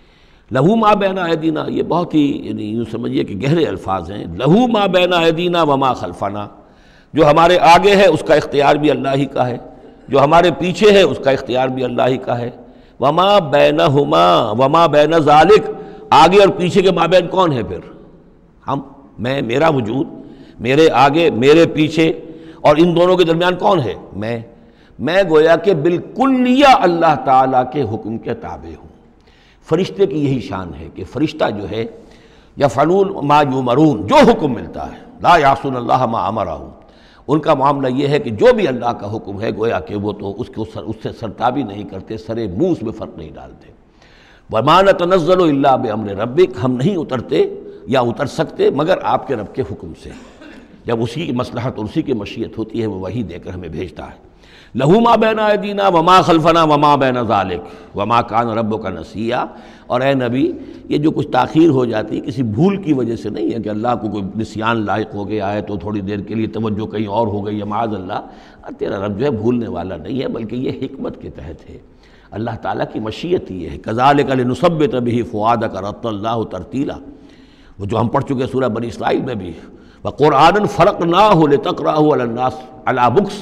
لہو ما بین ایدینا، یہ بہت ہی یعنی یوں سمجھیے کہ گہرے الفاظ ہیں۔ لہو ما بین ایدینا وما خلفنا، جو ہمارے آگے ہے اس کا اختیار بھی اللہ ہی کا ہے، جو ہمارے پیچھے ہے اس کا اختیار بھی اللہ ہی کا ہے۔ وما بینہما وما بین ذالک، آگے اور پیچھے کے مابین کون ہے پھر؟ ہم، میں، میرا وجود، میرے آگے میرے پیچھے، اور ان دونوں کے درمیان کون ہے؟ میں میں گویا کہ بالکلیہ اللہ تعالیٰ کے حکم کے تابع ہوں۔ فرشتے کی یہی شان ہے کہ فرشتہ جو ہے یفعلون ما یؤمرون، جو حکم ملتا ہے، لا یعصون اللہ ما امرہم، ان کا معاملہ یہ ہے کہ جو بھی اللہ کا حکم ہے گویا کہ وہ تو اس کو اس سے سرتابی نہیں کرتے، سرے منہ اس میں فرق نہیں ڈالتے۔ وَمَا نَتَنَزَّلُ إِلَّا بِأَمْرِ رَبِّكَ، ہم نہیں اترتے یا اتر سکتے مگر آپ کے رب کے حکم سے، جب اسی کی مصلحت اور اسی کی مشیت ہوتی ہے وہ وحی دے کر ہمیں بھیجتا ہے۔ لہو ما بین ایدینا وما خلفنا وما بین ذالک وما کان ربک نسیا، اور اے نبی یہ جو کچھ تاخیر ہو جاتی کسی بھول کی وجہ سے نہیں ہے کہ اللہ کو کوئی نسیان لائق ہو گیا ہے تو تھوڑی دیر کے لیے توجہ کہیں اور ہو گئی ہے، معاذ اللہ، تیرا رب جو ہے بھولنے والا نہیں ہے، بلکہ یہ حکمت کے تحت ہے، اللہ تعالیٰ کی مشیت یہ ہے۔ کذالک لنثبت بہ فؤادک رتل اللہ ترتیلا، وہ جو ہم پڑھ چکے سورہ بنی اسرائیل میں بھی، وقرآنا فرقناہ لتقرأہ علی الناس علی مکث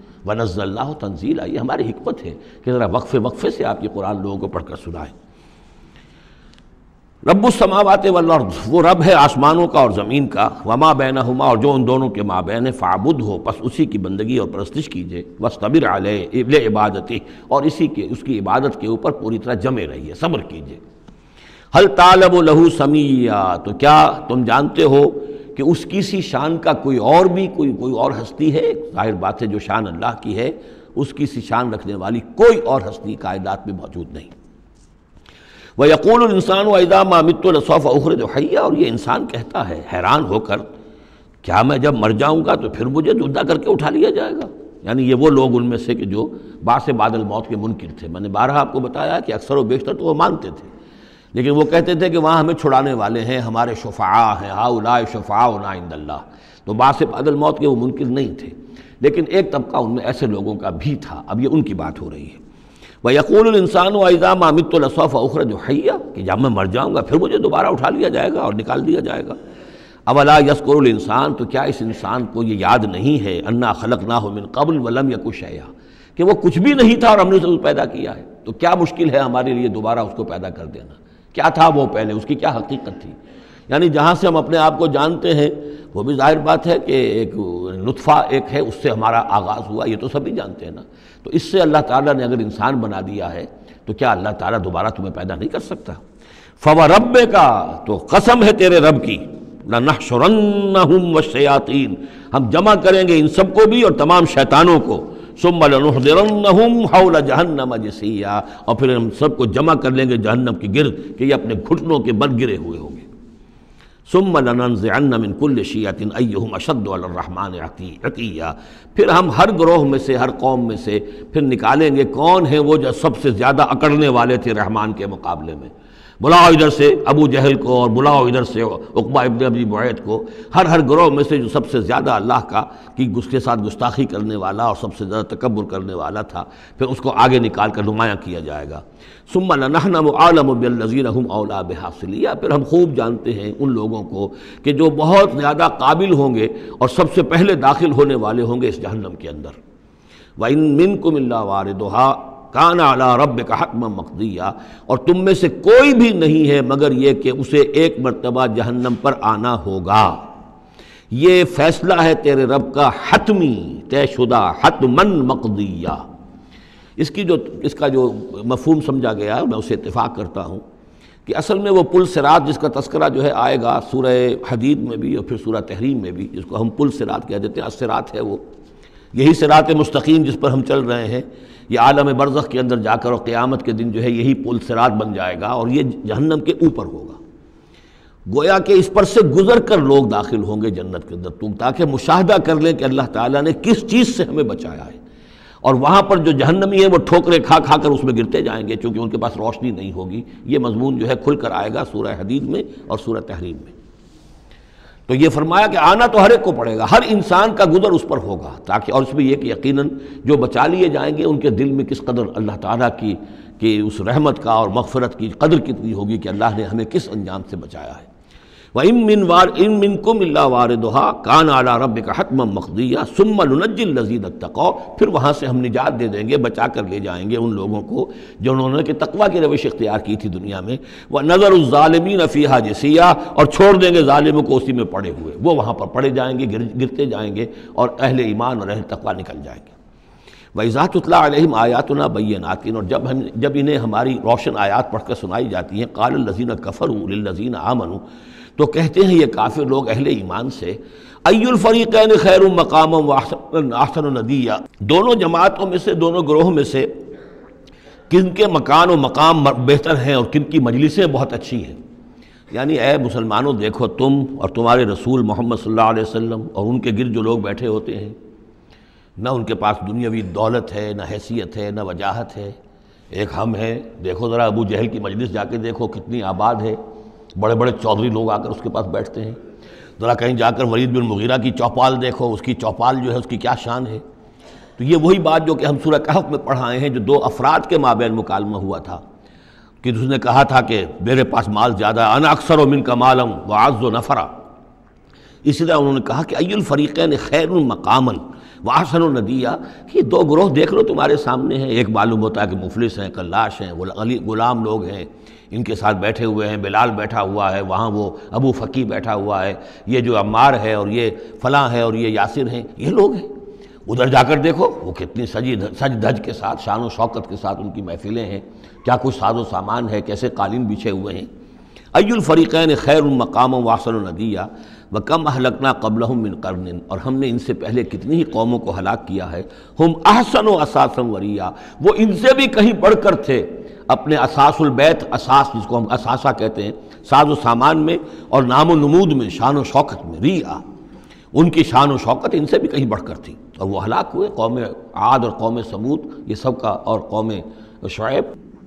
ونزلناہ تنزیلا، یہ ہماری حکمت ہے کہ ذرا وقفے وقفے سے آپ یہ قرآن لوگوں کو پڑھ کر سنائیں۔ رب السماوات والارض، وہ رب ہے آسمانوں کا اور زمین کا، وما بینہما، اور جو ان دونوں کے مابین ہے، فاعبدہ، پس اسی کی بندگی اور پرستش کیجئے، واصطبر علیہ لعبادتہ، اور اسی کے اس کی عبادت کے اوپر پوری طرح جمے رہیے، صبر کیجئے۔ ہل تعلم لہ سمیہ، تو کیا تم جانتے ہو کہ اس کی سی شان کا کوئی اور بھی کوئی کوئی اور ہستی ہے؟ ظاہر بات ہے جو شان اللہ کی ہے اس کی سی شان رکھنے والی کوئی اور ہستی کائنات میں موجود نہیں۔ وَيَقُولُ الْإِنسَانُ وَإِذَا مَا مِتُّ لَسَوْفَ أُخْرَجُ حَيًّا، اور یہ انسان کہتا ہے حیران ہو کر، کیا میں جب مر جاؤں گا تو پھر مجھے زندہ کر کے اٹھا لیا جائے گا؟ یعنی یہ وہ لوگ ان میں سے کہ جو باعث بعد الموت کے منکر تھے۔ میں نے بارہا آپ کو بتایا کہ اکثر و بیشتر تو وہ مانتے تھے، لیکن وہ کہتے تھے کہ وہاں ہمیں چھڑانے والے ہیں، ہمارے شفعاء ہیں، ہؤلاء شفعاؤنا عند اللہ، تو باعث بعد الموت کے وہ منکر نہیں تھے، لیکن ایک طبقہ ان میں ایسے لوگوں کا بھی تھا، اب یہ ان کی بات ہو رہی ہے۔ وَيَقُولُ الْإِنسَانُ وَإِذَا مَا مِتُّ لَسَوْفَ أُخْرَجُ حَيًّا، کہ جب میں مر جاؤں گا پھر مجھے دوبارہ اٹھا لیا جائے گا اور نکال دیا جائے گا۔ اولا یذکر الانسان، تو کیا اس انسان کو یہ یاد نہیں ہے انا خلقناہ من قبل ولم یک شیئا، کہ وہ کچھ بھی نہیں تھا اور ہم نے اسے پیدا کیا ہے، تو کیا مشکل ہے ہمارے لیے دوبارہ اس کو پیدا کر دینا؟ کیا تھا وہ پہلے، اس کی کیا حقیقت تھی؟ یعنی جہاں سے ہم اپنے آپ کو جانتے ہیں وہ بھی ظاہر بات ہے کہ ایک نطفہ ایک ہے، اس سے ہمارا آغاز ہوا، یہ تو سبھی جانتے ہیں نا۔ تو اس سے اللہ تعالیٰ نے اگر انسان بنا دیا ہے تو کیا اللہ تعالیٰ دوبارہ تمہیں پیدا نہیں کر سکتا؟ فَوَرَبِّكَ، تو قسم ہے تیرے رب کی، لَنَحْشُرَنَّهُمْ وَالشَّيَاطِينَ، ہم جمع کریں گے ان سب کو بھی اور تمام شیطانوں کو، ثُمَّ لَنُحْضِرَنَّهُمْ حَوْلَ جَهَنَّمَ جِثِيًّا، اور پھر ہم سب کو جمع کر لیں گے جہنم کے گرد کہ یہ اپنے گھٹنوں کے بل گرے ہوئے ہوں گے۔ ثُمَّ لَنَنزِعَنَّ مِن كُلِّ شِيَّةٍ أَيُّهُمْ أَشَدُّ عَلَى الرَّحْمَٰنِ عِتِيًّا، پھر ہم ہر گروہ میں سے، ہر قوم میں سے پھر نکالیں گے کون ہیں وہ جو سب سے زیادہ اکڑنے والے تھے رحمان کے مقابلے میں۔ بلاؤ ادھر سے ابو جہل کو اور بلاؤ ادھر سے عقبہ ابن ابی معیط کو، ہر ہر گروہ میں سے جو سب سے زیادہ اللہ کا کی اس کے ساتھ گستاخی کرنے والا اور سب سے زیادہ تکبر کرنے والا تھا، پھر اس کو آگے نکال کر نمایاں کیا جائے گا۔ ثم لنحن عالم بالذین هم اولی بحاصلیا، پھر ہم خوب جانتے ہیں ان لوگوں کو کہ جو بہت زیادہ قابل ہوں گے اور سب سے پہلے داخل ہونے والے ہوں گے اس جہنم کے اندر۔ وَإِن مِّنكُمْ إِلَّا وَارِدُهَا کان علی ربک حتما مقضیا، اور تم میں سے کوئی بھی نہیں ہے مگر یہ کہ اسے ایک مرتبہ جہنم پر آنا ہوگا، یہ فیصلہ ہے تیرے رب کا حتمی، طے شدہ، حتما مقضیا۔ اس کی جو اس کا جو مفہوم سمجھا گیا ہے میں اسے اتفاق کرتا ہوں کہ اصل میں وہ پل صراط جس کا تذکرہ جو ہے آئے گا سورہ حدید میں بھی اور پھر سورہ تحریم میں بھی، جس کو ہم پل صراط کہہ دیتے ہیں، الصراط ہے وہ، یہی صراط مستقیم جس پر ہم چل رہے ہیں، یہ عالم برزخ کے اندر جا کر اور قیامت کے دن جو ہے یہی پل صراط بن جائے گا اور یہ جہنم کے اوپر ہوگا، گویا کہ اس پر سے گزر کر لوگ داخل ہوں گے جنت کے اندر، تاکہ مشاہدہ کر لیں کہ اللہ تعالیٰ نے کس چیز سے ہمیں بچایا ہے۔ اور وہاں پر جو جہنمی ہیں وہ ٹھوکریں کھا کھا کر اس میں گرتے جائیں گے چونکہ ان کے پاس روشنی نہیں ہوگی۔ یہ مضمون جو ہے کھل کر آئے گا سورہ حدید میں اور سورہ تحریم میں۔ تو یہ فرمایا کہ آنا تو ہر ایک کو پڑے گا، ہر انسان کا گزر اس پر ہوگا، تاکہ اور اس میں یہ کہ یقیناً جو بچا لیے جائیں گے ان کے دل میں کس قدر اللہ تعالیٰ کی کہ اس رحمت کا اور مغفرت کی قدر کتنی ہوگی کہ اللہ نے ہمیں کس انجام سے بچایا ہے۔ وَإِن مِّن وَارٍ إِن مِّنكُمْ إِلَّا وَارِدُهَا كَانَ عَلَىٰ رَبِّكَ حَتْمًا مَقْضِيًّا ثُمَّ نُنَجِّي الَّذِينَ اتَّقَوْا، پھر وہاں سے ہم نجات دے دیں گے، بچا کر لے جائیں گے ان لوگوں کو جنہوں نے کہ تقویٰ کی روش اختیار کی تھی دنیا میں، وَنَذَرُ الظَّالِمِينَ فِيهَا جِثِيًّا، اور چھوڑ دیں گے ظالموں کو اسی میں پڑے ہوئے، وہ وہاں پر پڑے جائیں گے، گر گرتے جائیں گے اور اہل ایمان اور اہل تقویٰ نکل جائیں گے۔ وَإِذَا تُتْلَىٰ عَلَيْهِمْ آيَاتُنَا بَيِّنَاتٍ، اور جب ہم جب انہیں ہماری روشن آیات پڑھ کر سنائی جاتی ہیں، قَالَ الَّذِينَ كَفَرُوا لِلَّذِينَ آمَنُوا، تو کہتے ہیں یہ کافر لوگ اہل ایمان سے، اَيُّ الْفَرِيقَيْنِ خَيْرٌ مَقَامًا وَأَحْسَنُ نَدِيًّا، دونوں جماعتوں میں سے، دونوں گروہوں میں سے کن کے مکان و مقام بہتر ہیں اور کن کی مجلسیں بہت اچھی ہیں۔ یعنی اے مسلمانوں دیکھو، تم اور تمہارے رسول محمد صلی اللہ علیہ وسلم اور ان کے گرد جو لوگ بیٹھے ہوتے ہیں، نہ ان کے پاس دنیاوی دولت ہے، نہ حیثیت ہے، نہ وجاہت ہے، ایک ہم ہیں۔ دیکھو ذرا ابو جہل کی مجلس جا کے دیکھو کتنی آباد ہے، بڑے بڑے چودھری لوگ آ کر اس کے پاس بیٹھتے ہیں۔ ذرا کہیں جا کر ولید بن مغیرہ کی چوپال دیکھو، اس کی چوپال جو ہے اس کی کیا شان ہے۔ تو یہ وہی بات جو کہ ہم سورہ کہف میں پڑھائے ہیں، جو دو افراد کے مابین مکالمہ ہوا تھا کہ اس نے کہا تھا کہ میرے پاس مال زیادہ ہے، انا اکثر منک مالا واعز نفرا۔ اسی طرح انہوں نے کہا کہ ای الفریقین خیر مقاما واحسن ندیا، کہ دو گروہ دیکھ لو تمہارے سامنے ہیں، ایک معلوم ہوتا ہے کہ مفلس ہیں، کلاش ہیں، غلام لوگ ہیں، ان کے ساتھ بیٹھے ہوئے ہیں، بلال بیٹھا ہوا ہے، وہاں وہ ابو فقی بیٹھا ہوا ہے، یہ جو عمار ہے اور یہ فلاں ہے اور یہ یاسر ہیں، یہ لوگ ہیں۔ ادھر جا کر دیکھو وہ کتنی سجی سج دھج کے ساتھ، شان و شوکت کے ساتھ ان کی محفلیں ہیں، کیا کچھ ساز و سامان ہے، کیسے قالین بچھے ہوئے ہیں۔ ای الفریقین خیر مقاما واحسن ندیا وکم اہلکنا قبلہم من قرن، اور ہم نے ان سے پہلے کتنی ہی قوموں کو ہلاک کیا ہے، ہم احسن و اساسا وریا، وہ ان سے بھی کہیں بڑھ کر تھے اپنے اساس البیت، اساس جس کو ہم اساسہ کہتے ہیں، ساز و سامان میں اور نام و نمود میں، شان و شوکت میں، ریا، ان کی شان و شوکت ان سے بھی کہیں بڑھ کر تھی، اور وہ ہلاک ہوئے۔ قوم عاد اور قوم سمود یہ سب کا، اور قوم شعیب۔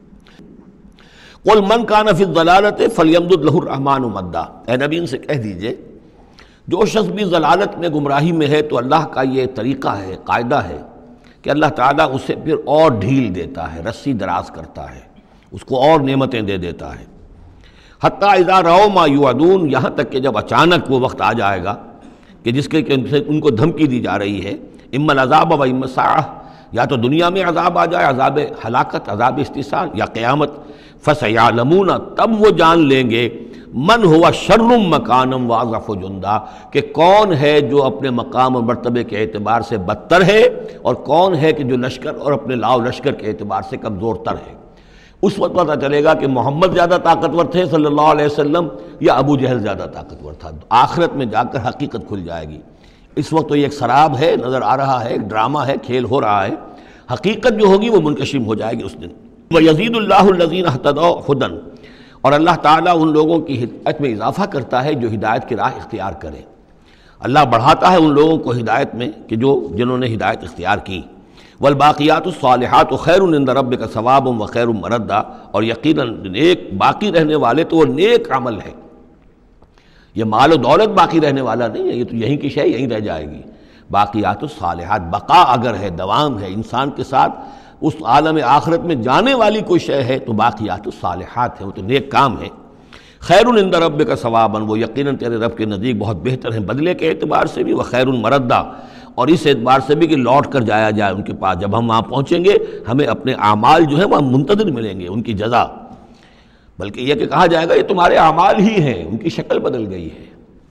قل من کان فی الضلالۃ فلیمدد لہ الرحمن مدا، اے نبی ان سے کہہ دیجئے جو شخص بھی ضلالت میں، گمراہی میں ہے، تو اللہ کا یہ طریقہ ہے، قاعدہ ہے کہ اللہ تعالیٰ اسے پھر اور ڈھیل دیتا ہے، رسی دراز کرتا ہے، اس کو اور نعمتیں دے دیتا ہے۔ حتیٰ اذا رأوا ما یوعدون، یہاں تک کہ جب اچانک وہ وقت آ جائے گا کہ جس کے کہ ان سے ان کو دھمکی دی جا رہی ہے، اما العذاب و اما الساعہ، یا تو دنیا میں عذاب آ جائے، عذاب ہلاکت، عذاب استحصال، یا قیامت، فسیعلمون، تب وہ جان لیں گے، من ہوا شر مکانا واضعف جندا، کہ کون ہے جو اپنے مقام اور مرتبے کے اعتبار سے بدتر ہے اور کون ہے کہ جو لشکر اور اپنے لاؤ لشکر کے اعتبار سے کمزور تر ہے۔ اس وقت پتہ چلے گا کہ محمد زیادہ طاقتور تھے صلی اللہ علیہ وسلم یا ابو جہل زیادہ طاقتور تھا۔ آخرت میں جا کر حقیقت کھل جائے گی۔ اس وقت تو یہ ایک سراب ہے، نظر آ رہا ہے، ایک ڈرامہ ہے، کھیل ہو رہا ہے، حقیقت جو ہوگی وہ منکشف ہو جائے گی اس دن۔ وَيَزِيدُ اللَّهُ الَّذِينَ اهْتَدَوْا هُدًى، اور اللہ تعالیٰ ان لوگوں کی ہدایت میں اضافہ کرتا ہے جو ہدایت کی راہ اختیار کریں۔ اللہ بڑھاتا ہے ان لوگوں کو ہدایت میں کہ جو جنہوں نے ہدایت اختیار کی۔ والباقیات الصالحات خیر عند ربک ثوابا وخیر مردا، اور یقیناً نیک باقی رہنے والے تو وہ نیک عمل ہے۔ یہ مال و دولت باقی رہنے والا نہیں ہے، یہ تو یہیں کی شے یہیں رہ جائے گی۔ باقیات الصالحات، بقا اگر ہے، دوام ہے انسان کے ساتھ، اس عالم آخرت میں جانے والی کوئی شے ہے تو باقیات الصالحات ہے، وہ تو نیک کام ہے۔ خیر عند ربک ثوابا، وہ یقیناً تیرے رب کے نزدیک بہت بہتر ہیں بدلے کے اعتبار سے بھی، وخیر مردا، اور اس اعتبار سے بھی کہ لوٹ کر جایا جائے ان کے پاس۔ جب ہم وہاں پہنچیں گے ہمیں اپنے اعمال جو ہیں وہاں منتظر ملیں گے، ان کی جزا، بلکہ یہ کہ کہا جائے گا یہ تمہارے اعمال ہی ہیں، ان کی شکل بدل گئی ہے۔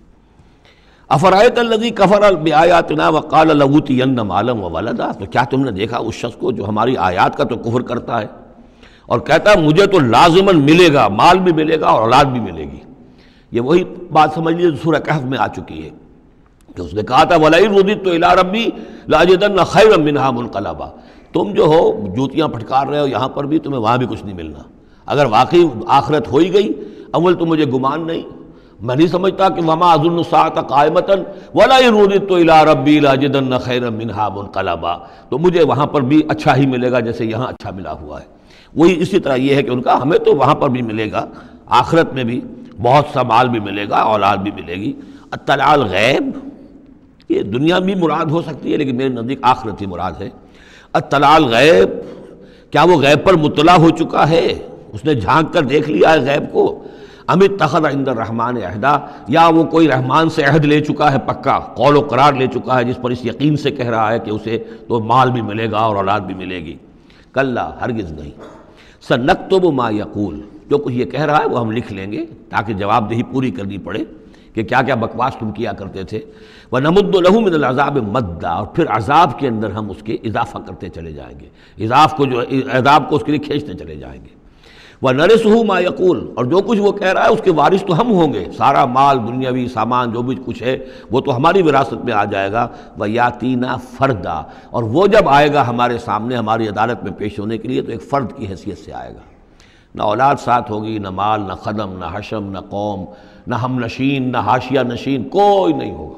افرأیت الذی کفر بآیاتنا وقال لأوتین مالا وولدا، تو کیا تم نے دیکھا اس شخص کو جو ہماری آیات کا تو کفر کرتا ہے اور کہتا ہے مجھے تو لازماً ملے گا، مال بھی ملے گا اور اولاد بھی ملے گی۔ یہ وہی بات سمجھ لیجیے جو سورہ کہف میں آ چکی ہے کہ اس نے کہا تھا وَلَئِن رُدِدتُّ إِلَىٰ رَبِّي لَأَجِدَنَّ خَيْرًا مِّنْهَا مُنْقَلَبًا، تم جو ہو جوتیاں پھٹکار رہے ہو یہاں پر بھی، تمہیں وہاں بھی کچھ نہیں ملنا۔ اگر واقعی آخرت ہو ہی گئی، اول تو مجھے گمان نہیں، میں نہیں سمجھتا کہ وَمَا أَظُنُّ السَّاعَةَ قَائِمَةً وَلَئِن رُدِدتُّ إِلَىٰ رَبِّي لَأَجِدَنَّ خَيْرًا مِّنْهَا مُنْقَلَبًا، تو مجھے وہاں پر بھی اچھا ہی ملے گا جیسے یہاں اچھا ملا ہوا ہے۔ وہی اسی طرح یہ ہے کہ ان کا ہمیں تو وہاں پر بھی ملے گا، آخرت میں بھی بہت سا مال بھی ملے گا، اولاد بھی ملے گی۔ اطلاع الغیب، یہ دنیا بھی مراد ہو سکتی ہے لیکن میرے نزدیک آخرت ہی مراد ہے۔ اطلاع الغیب، کیا وہ غیب پر مطلع ہو چکا ہے، اس نے جھانک کر دیکھ لیا ہے غیب کو؟ ام اتخذ عند الرحمن عہدا، یا وہ کوئی رحمان سے عہد لے چکا ہے، پکا قول و قرار لے چکا ہے جس پر اس یقین سے کہہ رہا ہے کہ اسے تو مال بھی ملے گا اور اولاد بھی ملے گی۔ کلا، ہرگز نہیں۔ سنکتب ما یقول، جو کچھ یہ کہہ رہا ہے وہ ہم لکھ لیں گے تاکہ جواب دہی پوری کرنی پڑے کہ کیا کیا بکواس تم کیا کرتے تھے۔ وَنَمُدُّ لَهُ مِنَ الْعَذَابِ مَدًّا، اور پھر عذاب کے اندر ہم اس کے اضافہ کرتے چلے جائیں گے، عذاب کو جو عذاب کو اس کے لیے کھینچتے چلے جائیں گے۔ وَنَرِثُهُ مَا يَقُولُ، اور جو کچھ وہ کہہ رہا ہے اس کے وارث تو ہم ہوں گے، سارا مال دنیاوی سامان جو بھی کچھ ہے وہ تو ہماری وراثت میں آ جائے گا۔ وَيَأْتِينَا فَرْدًا، اور وہ جب آئے گا ہمارے سامنے ہماری عدالت میں پیش ہونے کے لیے تو ایک فرد کی حیثیت سے آئے گا، نہ اولاد ساتھ ہوگی، نہ مال، نہ خدم، نہ حشم، نہ قوم، نہ ہم نشین، نہ حاشیہ نشین، کوئی نہیں ہوگا۔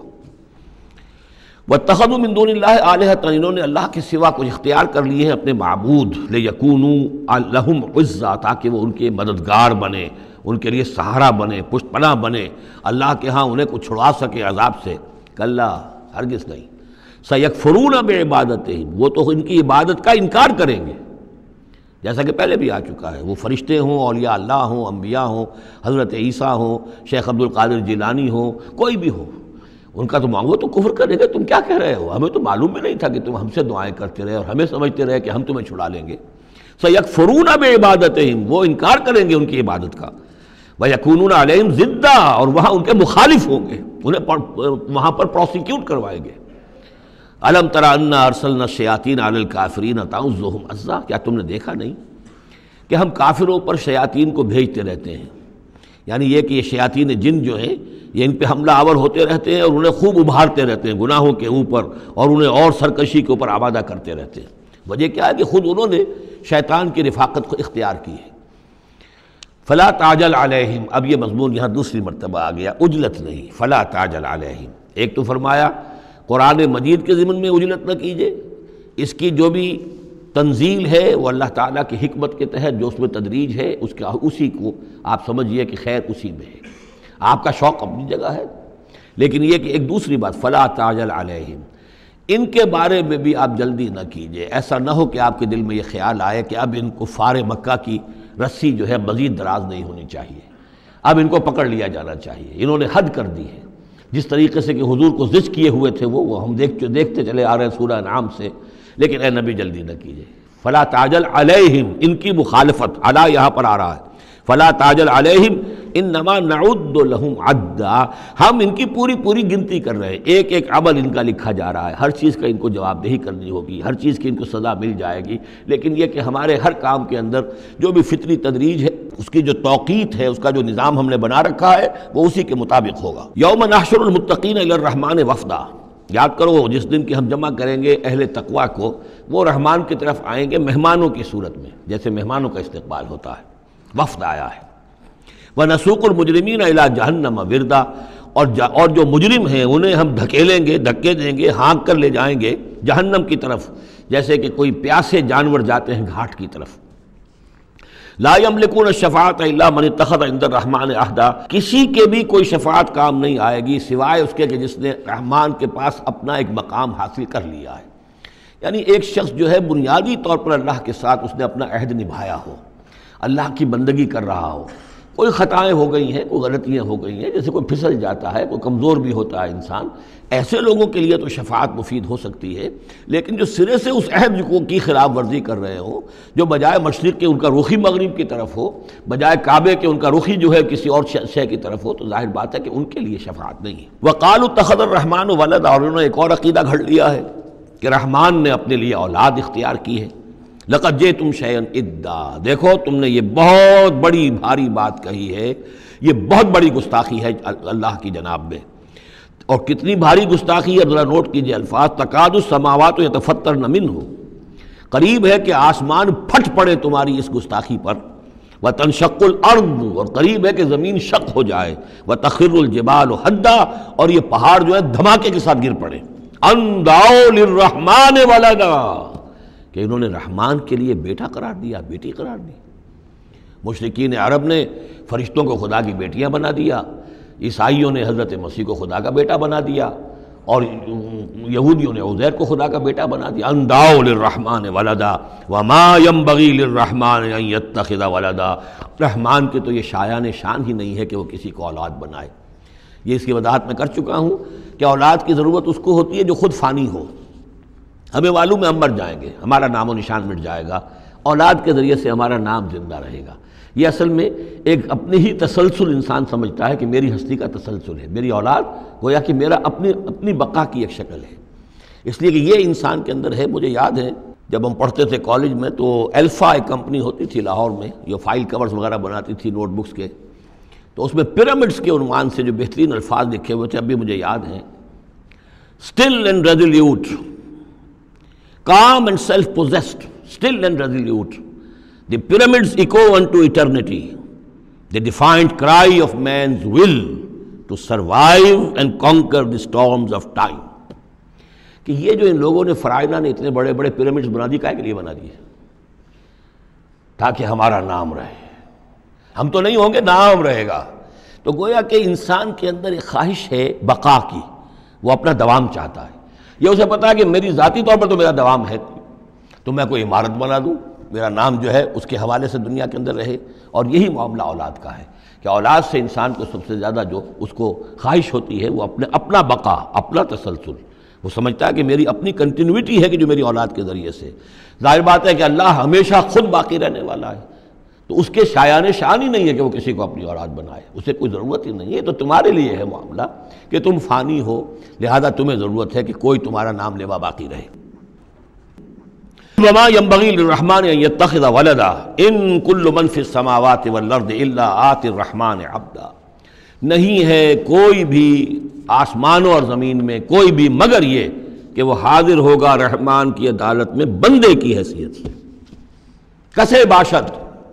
وَاتَّخَذُوا مِن دُونِ اللَّهِ آلِهَةً، انہوں نے اللہ کے سوا کچھ اختیار کر لیے ہیں اپنے معبود، لِيَكُونُوا لَهُمْ عِزًّا، تاکہ وہ ان کے مددگار بنے، ان کے لیے سہارا بنے، پشت پناہ بنے، اللہ کے ہاں انہیں کچھ چھڑا سکے عذاب سے۔ کلا، ہرگز نہیں۔ سَيَكْفُرُونَ بِعِبَادَتِهِمْ، وہ تو ان کی عبادت کا انکار کریں گے، جیسا کہ پہلے بھی آ چکا ہے، وہ فرشتے ہوں، اولیاء اللہ ہوں، انبیاء ہوں، حضرت عیسیٰ ہوں، شیخ عبد القادر جیلانی ہوں، کوئی بھی ہو، ان کا تو مانگو تو کفر کرے گا، تم کیا کہہ رہے ہو، ہمیں تو معلوم بھی نہیں تھا کہ تم ہم سے دعائیں کرتے رہے اور ہمیں سمجھتے رہے کہ ہم تمہیں چھڑا لیں گے۔ سَيَكْفُرُونَ بِعِبَادَتِهِمْ، وہ انکار کریں گے ان کی عبادت کا۔ وَيَكُونُونَ عَلَيْهِمْ ضِدًّا، اور وہاں ان کے مخالف ہوں گے، انہیں وہاں پر پروسیکیوٹ کروائیں گے۔ أَلَمْ تَرَ أَنَّا أَرْسَلْنَا الشَّيَاطِينَ عَلَى الْكَافِرِينَ تَعُزُّهُمْ عَزًّا، کیا تم نے دیکھا نہیں کہ ہم کافروں پر شیاطین کو بھیجتے رہتے ہیں، یعنی یہ کہ یہ شیاطین جن جو ہیں یہ ان پہ حملہ آور ہوتے رہتے ہیں اور انہیں خوب ابھارتے رہتے ہیں گناہوں کے اوپر، اور انہیں اور سرکشی کے اوپر آمادہ کرتے رہتے ہیں۔ وجہ کیا ہے کہ خود انہوں نے شیطان کی رفاقت کو اختیار کی ہے۔ فلا تعجل علیہم، اب یہ مضمون یہاں دوسری مرتبہ آ گیا، عجلت نہیں، فلا تعجل علیہم۔ ایک تو فرمایا قرآن مجید کے ضمن میں عجلت نہ کیجیے، اس کی جو بھی تنزیل ہے وہ اللہ تعالیٰ کی حکمت کے تحت جو اس میں تدریج ہے اس کا اسی کو آپ سمجھیے کہ خیر اسی میں ہے، آپ کا شوق اپنی جگہ ہے، لیکن یہ کہ ایک دوسری بات فلا تعجل علیہم ان کے بارے میں بھی آپ جلدی نہ کیجیے، ایسا نہ ہو کہ آپ کے دل میں یہ خیال آئے کہ اب ان کفار مکہ کی رسی جو ہے مزید دراز نہیں ہونی چاہیے، اب ان کو پکڑ لیا جانا چاہیے، انہوں نے حد کر دی ہے۔ جس طریقے سے کہ حضور کو زج کیے ہوئے تھے وہ وہ ہم دیکھ دیکھتے چلے آ رہے ہیں سورہ انعام سے، لیکن اے نبی جلدی نہ کیجیے۔ فلا تعجل علیہم، ان کی مخالفت، علی یہاں پر آ رہا ہے، فلا تعجل علیہم انما نعد لہم عدا، ہم ان کی پوری پوری گنتی کر رہے ہیں، ایک ایک عمل ان کا لکھا جا رہا ہے، ہر چیز کا ان کو جواب دہی کرنی ہوگی، ہر چیز کی ان کو سزا مل جائے گی، لیکن یہ کہ ہمارے ہر کام کے اندر جو بھی فطری تدریج ہے، اس کی جو توقیت ہے، اس کا جو نظام ہم نے بنا رکھا ہے، وہ اسی کے مطابق ہوگا۔ یوم نحشر المتقین الی الرحمن وفدا، یاد کرو جس دن کہ ہم جمع کریں گے اہل تقویٰ کو، وہ رحمان کی طرف آئیں گے مہمانوں کی صورت میں، جیسے مہمانوں کا استقبال ہوتا ہے، وفد آیا ہے۔ وَنَسُوقُ الْمُجْرِمِينَ إِلَىٰ جَهَنَّمَ وِرْدًا، اور اور جو مجرم ہیں انہیں ہم دھکیلیں گے، دھکے دیں گے، ہانک کر لے جائیں گے جہنم کی طرف، جیسے کہ کوئی پیاسے جانور جاتے ہیں گھاٹ کی طرف۔ لا يملكون الشفاعة الا من اتخذ عند الرحمن عہدا، کسی کے بھی کوئی شفاعت کام نہیں آئے گی سوائے اس کے کہ جس نے رحمان کے پاس اپنا ایک مقام حاصل کر لیا ہے، یعنی ایک شخص جو ہے بنیادی طور پر اللہ کے ساتھ اس نے اپنا عہد نبھایا ہو، اللہ کی بندگی کر رہا ہو، کوئی خطائیں ہو گئی ہیں، کوئی غلطیاں ہو گئی ہیں، جیسے کوئی پھسل جاتا ہے، کوئی کمزور بھی ہوتا ہے انسان، ایسے لوگوں کے لیے تو شفاعت مفید ہو سکتی ہے، لیکن جو سرے سے اس عہد کی خلاف ورزی کر رہے ہوں، جو بجائے مشرق کے ان کا رخی مغرب کی طرف ہو، بجائے کعبے کے ان کا رخی جو ہے کسی اور شے کی طرف ہو، تو ظاہر بات ہے کہ ان کے لیے شفاعت نہیں ہے۔ وَقَالُوا اتَّخَذَ الرَّحْمَنُ وَلَدًا، اور انہوں نے ایک اور عقیدہ گھڑ لیا ہے کہ رحمان نے اپنے لیے اولاد اختیار کی ہے۔ لَقَدْ جِئْتُمْ شَيْئًا إِدًّا، دیکھو تم نے یہ بہت بڑی بھاری بات کہی ہے، یہ بہت بڑی گستاخی ہے اللہ کی جناب میں، اور کتنی بھاری گستاخی ہے ذرا نوٹ کیجئے الفاظ، تَكَادُ السَّمَاوَاتُ يَتَفَطَّرْنَ مِنْهُ، قریب ہے کہ آسمان پھٹ پڑے تمہاری اس گستاخی پر، وَتَنشَقُّ الْأَرْضُ، اور قریب ہے کہ زمین شق ہو جائے، وَتَخِرُّ الْجِبَالُ هَدًّا، اور یہ پہاڑ جو ہے دھماکے کے ساتھ گر پڑے، أَن دَعَوْا لِلرَّحْمَنِ وَلَدًا، کہ انہوں نے رحمان کے لیے بیٹا قرار دیا، بیٹی قرار دی۔ مشرکین عرب نے فرشتوں کو خدا کی بیٹیاں بنا دیا، عیسائیوں نے حضرت مسیح کو خدا کا بیٹا بنا دیا، اور یہودیوں نے عزیر کو خدا کا بیٹا بنا دیا۔ ان دعوا للرحمن ولدا وما ينبغي للرحمن ان يتخذ ولدا، رحمان کے تو یہ شایان شان ہی نہیں ہے کہ وہ کسی کو اولاد بنائے۔ یہ اس کی وضاحت میں کر چکا ہوں کہ اولاد کی ضرورت اس کو ہوتی ہے جو خود فانی ہو۔ ہمیں معلوم ہے ہم مر جائیں گے، ہمارا نام و نشان مٹ جائے گا، اولاد کے ذریعے سے ہمارا نام زندہ رہے گا۔ یہ اصل میں ایک اپنی ہی تسلسل انسان سمجھتا ہے کہ میری ہستی کا تسلسل ہے، میری اولاد گویا کہ میرا اپنی اپنی بقا کی ایک شکل ہے، اس لیے کہ یہ انسان کے اندر ہے۔ مجھے یاد ہے جب ہم پڑھتے تھے کالج میں تو الفا ایک کمپنی ہوتی تھی لاہور میں جو فائل کورز وغیرہ بناتی تھی نوٹ بکس کے، تو اس میں پیرامڈس کے عنوان سے جو بہترین الفاظ لکھے ہوئے تھے اب بھی مجھے یاد ہیں، still and resolute, calm and self-possessed, still and resolute. The pyramids echo unto eternity, the defiant cry of man's will to survive and conquer the storms of time. کہ یہ جو ان لوگوں نے فرائضہ نے اتنے بڑے بڑے پیرامڈز بنا دی، کائے کے لیے بنا دیے؟ تاکہ ہمارا نام رہے، ہم تو نہیں ہوں گے، نام رہے گا۔ تو گویا کہ انسان کے اندر ایک خواہش ہے بقا کی، وہ اپنا دوام چاہتا ہے۔ یہ اسے پتا ہے کہ میری ذاتی طور پر تو میرا دوام ہے، تو میں کوئی عمارت بنا دوں، میرا نام جو ہے اس کے حوالے سے دنیا کے اندر رہے۔ اور یہی معاملہ اولاد کا ہے کہ اولاد سے انسان کو سب سے زیادہ جو اس کو خواہش ہوتی ہے وہ اپنے اپنا بقا، اپنا تسلسل، وہ سمجھتا ہے کہ میری اپنی کنٹینیوٹی ہے کہ جو میری اولاد کے ذریعے سے۔ ظاہر بات ہے کہ اللہ ہمیشہ خود باقی رہنے والا ہے، تو اس کے شایان شان ہی نہیں ہے کہ وہ کسی کو اپنی اولاد بنائے، اسے کوئی ضرورت ہی نہیں ہے۔ تو تمہارے لیے ہے معاملہ کہ تم فانی ہو، لہذا تمہیں ضرورت ہے کہ کوئی تمہارا نام لیوا باقی رہے۔ وما ينبغي للرحمن ان يتخذ ولدا ان كل من في السماوات والارض الا آتي الرحمن عبدا، نہیں ہے کوئی بھی آسمانوں اور زمین میں کوئی بھی مگر یہ کہ وہ حاضر ہوگا رحمان کی عدالت میں بندے کی حیثیت سے، کسے باشد،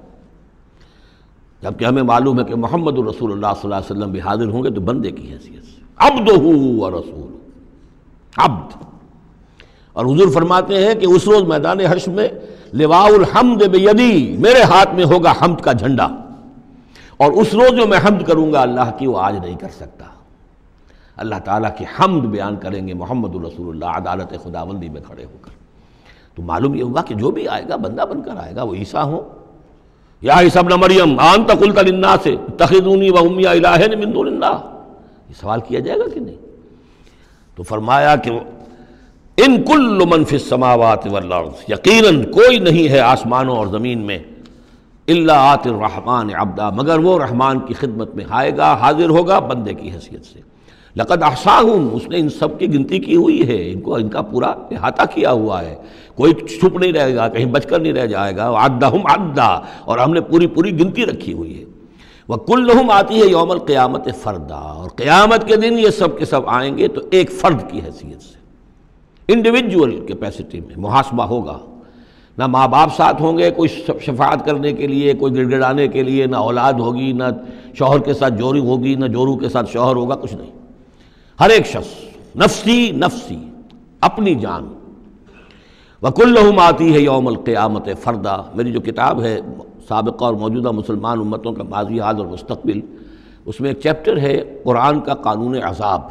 جبکہ ہمیں معلوم ہے کہ محمد رسول اللہ صلی اللہ علیہ وسلم بھی حاضر ہوں گے تو بندے کی حیثیت سے، عبدہ ورسول، عبد۔ اور حضور فرماتے ہیں کہ اس روز میدان حشر میں لواء الحمد بیدی، میرے ہاتھ میں ہوگا حمد کا جھنڈا، اور اس روز جو میں حمد کروں گا اللہ کی وہ آج نہیں کر سکتا۔ اللہ تعالیٰ کی حمد بیان کریں گے محمد الرسول اللہ عدالت خداوندی میں کھڑے ہو کر۔ تو معلوم یہ ہوگا کہ جو بھی آئے گا بندہ بن کر آئے گا، وہ عیسیٰ ہوں یا عیسیٰ ابن مریم انت قلت للناس اتخذونی وامی الہین من دون اللہ، یہ سوال کیا جائے گا کہ نہیں؟ تو فرمایا کہ ان کل من فی السماوات والارض، یقیناً کوئی نہیں ہے آسمانوں اور زمین میں، الا آتی الرحمن عبدا، مگر وہ رحمان کی خدمت میں آئے گا، حاضر ہوگا بندے کی حیثیت سے۔ لقد احصاہم، اس نے ان سب کی گنتی کی ہوئی ہے، ان کو ان کا پورا احاطہ کیا ہوا ہے، کوئی چھپ نہیں رہے گا، کہیں بچ کر نہیں رہ جائے گا۔ وعدہم عدا، اور ہم نے پوری پوری گنتی رکھی ہوئی ہے۔ وکلہم آتی ہے یوم القیامت فردا، اور قیامت کے دن یہ سب کے سب آئیں گے تو ایک فرد کی حیثیت سے، انڈیویجول کیپیسٹی میں محاسبہ ہوگا۔ نہ ماں باپ ساتھ ہوں گے کوئی شفاعت کرنے کے لیے، کوئی گڑ گڑانے کے لیے، نہ اولاد ہوگی، نہ شوہر کے ساتھ جوری ہوگی، نہ جورو کے ساتھ شوہر ہوگا، کچھ نہیں۔ ہر ایک شخص نفسی نفسی، اپنی جان۔ وَكُلُّهُمْ آتی ہے یوم القیامت فردا، میری جو کتاب ہے سابقہ اور موجودہ مسلمان امتوں کا ماضی، حال اور مستقبل، اس میں ایک چیپٹر ہے قرآن کا قانون عذاب،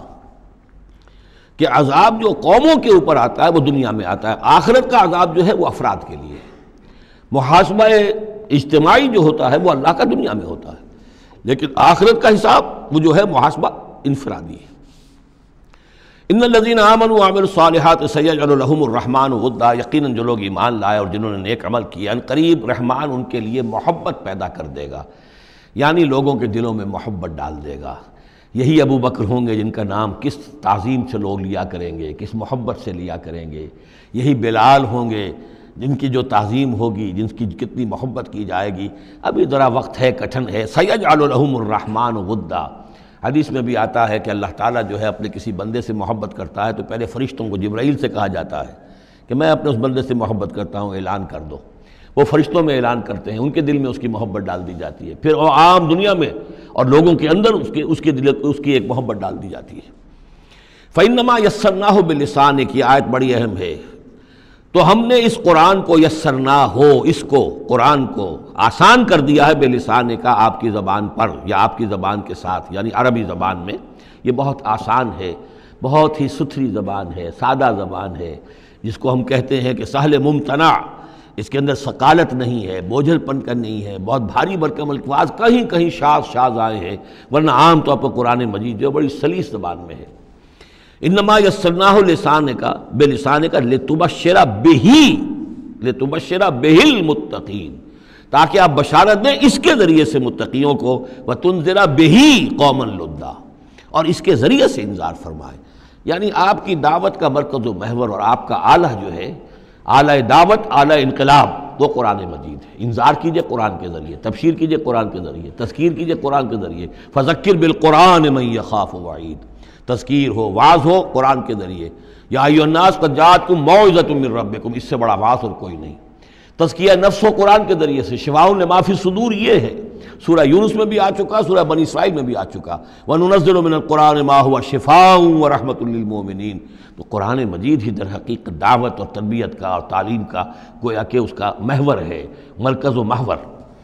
کہ عذاب جو قوموں کے اوپر آتا ہے وہ دنیا میں آتا ہے، آخرت کا عذاب جو ہے وہ افراد کے لیے ہے۔ محاسبہ اجتماعی جو ہوتا ہے وہ اللہ کا دنیا میں ہوتا ہے، لیکن آخرت کا حساب وہ جو ہے محاسبہ انفرادی ہے۔ ان الذین آمنوا وعملوا الصالحات سیجعل لهم الرحمن ودا، یقیناً جو لوگ ایمان لائے اور جنہوں نے نیک عمل کیا، ان قریب رحمان ان کے لیے محبت پیدا کر دے گا، یعنی لوگوں کے دلوں میں محبت ڈال دے گا۔ یہی ابو بکر ہوں گے جن کا نام کس تعظیم سے لوگ لیا کریں گے، کس محبت سے لیا کریں گے۔ یہی بلال ہوں گے جن کی جو تعظیم ہوگی، جن کی کتنی محبت کی جائے گی۔ ابھی ذرا وقت ہے، کٹھن ہے۔ سیجعل لهم الرحمن ودا، حدیث میں بھی آتا ہے کہ اللہ تعالیٰ جو ہے اپنے کسی بندے سے محبت کرتا ہے تو پہلے فرشتوں کو، جبرائیل سے کہا جاتا ہے کہ میں اپنے اس بندے سے محبت کرتا ہوں، اعلان کر دو۔ وہ فرشتوں میں اعلان کرتے ہیں، ان کے دل میں اس کی محبت ڈال دی جاتی ہے، پھر وہ عام دنیا میں اور لوگوں کے اندر اس کے اس کے دل اس کی ایک محبت ڈال دی جاتی ہے۔ فَإِنَّمَا يَسَّرْنَاهُ بِلِسَانِكَ، یہ آیت بڑی اہم ہے۔ تو ہم نے اس قرآن کو یسرنا ہو، اس کو قرآن کو آسان کر دیا ہے، بلسان کا، آپ کی زبان پر یا آپ کی زبان کے ساتھ، یعنی عربی زبان میں۔ یہ بہت آسان ہے، بہت ہی ستھری زبان ہے، سادہ زبان ہے، جس کو ہم کہتے ہیں کہ سہل ممتنع، اس کے اندر ثقالت نہیں ہے، بوجھل پن کا نہیں ہے، بہت بھاری بھرکم الفاظ کہیں کہیں شاذ شاذ آئے ہیں، ورنہ عام طور پر قرآن مجید جو بڑی سلیس زبان میں ہے۔ انما یسرناہ لسانک بلسانک لتبشر بہ، لتبشر بہ المتقین، تاکہ آپ بشارت دیں اس کے ذریعے سے متقیوں کو، وتنذر بہ قوما لدا، اور اس کے ذریعے سے انذار فرمائے۔ یعنی آپ کی دعوت کا مرکز و محور اور آپ کا آلہ جو ہے، آلہ دعوت، آلہ انقلاب، وہ قرآن مجید ہے۔ انذار کیجئے قرآن کے ذریعے، تبشیر کیجئے قرآن کے ذریعے، تذکیر کیجئے قرآن کے ذریعے۔ فذکر بالقرآن من یخاف وعید، تذکیر ہو، واعظ ہو قرآن کے ذریعے۔ یا ایھا الناس قد جاءتکم موعظۃ من ربکم، اس سے بڑا واعظ اور کوئی نہیں۔ تزکیہ نفس و قرآن کے ذریعے سے، شفاء لما فی الصدور یہ ہے، سورہ یونس میں بھی آ چکا، سورہ بنی اسرائیل میں بھی آ چکا۔ وَنُنَزِّلُ مِنَ الْقُرْآنِ مَا هُوَ شِفَاءٌ وَرَحْمَةٌ لِّلْمُؤْمِنِينَ، تو قرآن مجید ہی در حقیقت دعوت اور تربیت کا اور تعلیم کا گویا کہ اس کا محور ہے، مرکز و محور۔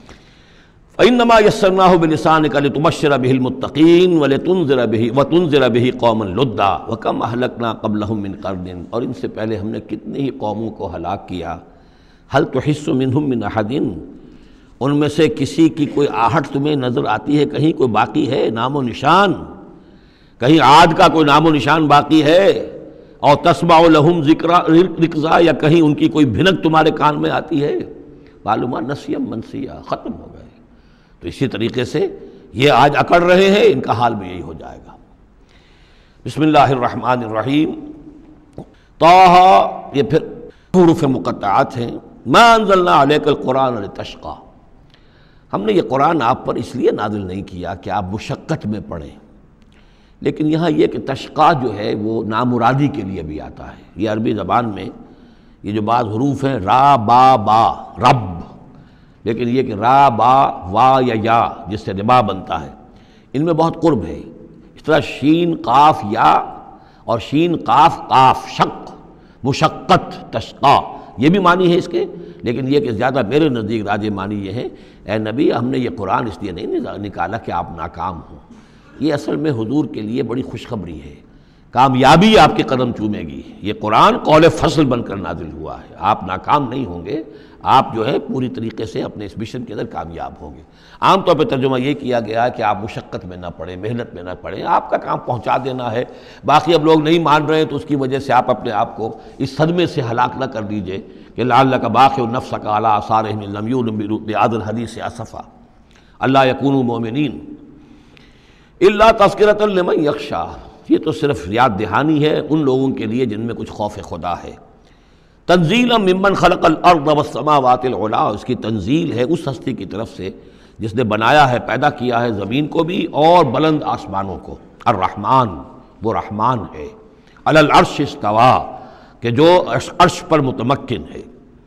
فَإِنَّمَا يَسَّرْنَاهُ بِلِسَانِكَ لِتُبَشِّرَ بِهِ الْمُتَّقِينَ وَلِتُنذِرَ بِهِ وَتُنذِرَ بِهِ قَوْمًا لُدًّا وَكَمْ أَهْلَكْنَا قَبْلَهُم مِّن قَرْنٍ، اور ان سے پہلے ہم نے کتنی ہی قوموں کو ہلاک کیا۔ هَلْ تُحِسُّ مِنْهُم مِّنْ أَحَدٍ، ان میں سے کسی کی کوئی آہٹ تمہیں نظر آتی ہے؟ کہیں کوئی باقی ہے نام و نشان؟ کہیں عاد کا کوئی نام و نشان باقی ہے؟ اور تسمع لهم ذکرا، یا کہیں ان کی کوئی بھنک تمہارے کان میں آتی ہے؟ معلوم نسیم منسیہ، ختم ہو گئے۔ تو اسی طریقے سے یہ آج اکڑ رہے ہیں، ان کا حال بھی یہی ہو جائے گا۔ بسم اللہ الرحمن الرحیم۔ طٰہٰ، یہ پھر حروف مقطعات ہیں۔ ما انزلنا علیک القرآن لتشقیٰ، ہم نے یہ قرآن آپ پر اس لیے نازل نہیں کیا کہ آپ مشقت میں پڑھیں، لیکن یہاں یہ کہ تشقیٰ جو ہے وہ نامرادی کے لیے بھی آتا ہے۔ یہ عربی زبان میں یہ جو بعض حروف ہیں، را با با، رب، لیکن یہ کہ را با وا یا یا جس سے ربا بنتا ہے، ان میں بہت قرب ہے۔ اس طرح شین قاف یا اور شین قاف قاف، شق، مشقت، تشقیٰ، یہ بھی معنی ہے اس کے، لیکن یہ کہ زیادہ میرے نزدیک راجح معنی یہ ہے، اے نبی ہم نے یہ قرآن اس لیے نہیں نکالا کہ آپ ناکام ہوں، یہ اصل میں حضور کے لیے بڑی خوشخبری ہے، کامیابی آپ کے قدم چومے گی۔ یہ قرآن قول فصل بن کر نازل ہوا ہے، آپ ناکام نہیں ہوں گے، آپ جو ہے پوری طریقے سے اپنے اس مشن کے اندر کامیاب ہوں گے۔ عام طور پہ ترجمہ یہ کیا گیا ہے کہ آپ مشقت میں نہ پڑیں، محنت میں نہ پڑیں، آپ کا کام پہنچا دینا ہے، باقی اب لوگ نہیں مان رہے ہیں تو اس کی وجہ سے آپ اپنے آپ کو اس صدمے سے ہلاک نہ کر دیجئے کہ لعلک باخع نفسک علی آثارہم ان لم یؤمنوا بہذا الحدیث اسفا الا یکونوا مؤمنین الا تذکرۃ لمن یخشی۔ یہ تو صرف یاد دہانی ہے ان لوگوں کے لیے جن میں کچھ خوف خدا ہے۔ تنزیلا ممن خلق الارض والسماوات العلی، اس کی تنزیل ہے اس ہستی کی طرف سے جس نے بنایا ہے، پیدا کیا ہے زمین کو بھی اور بلند آسمانوں کو۔ الرحمن، وہ رحمان ہے، علی العرش استویٰ، کہ جو عرش پر متمکن ہے۔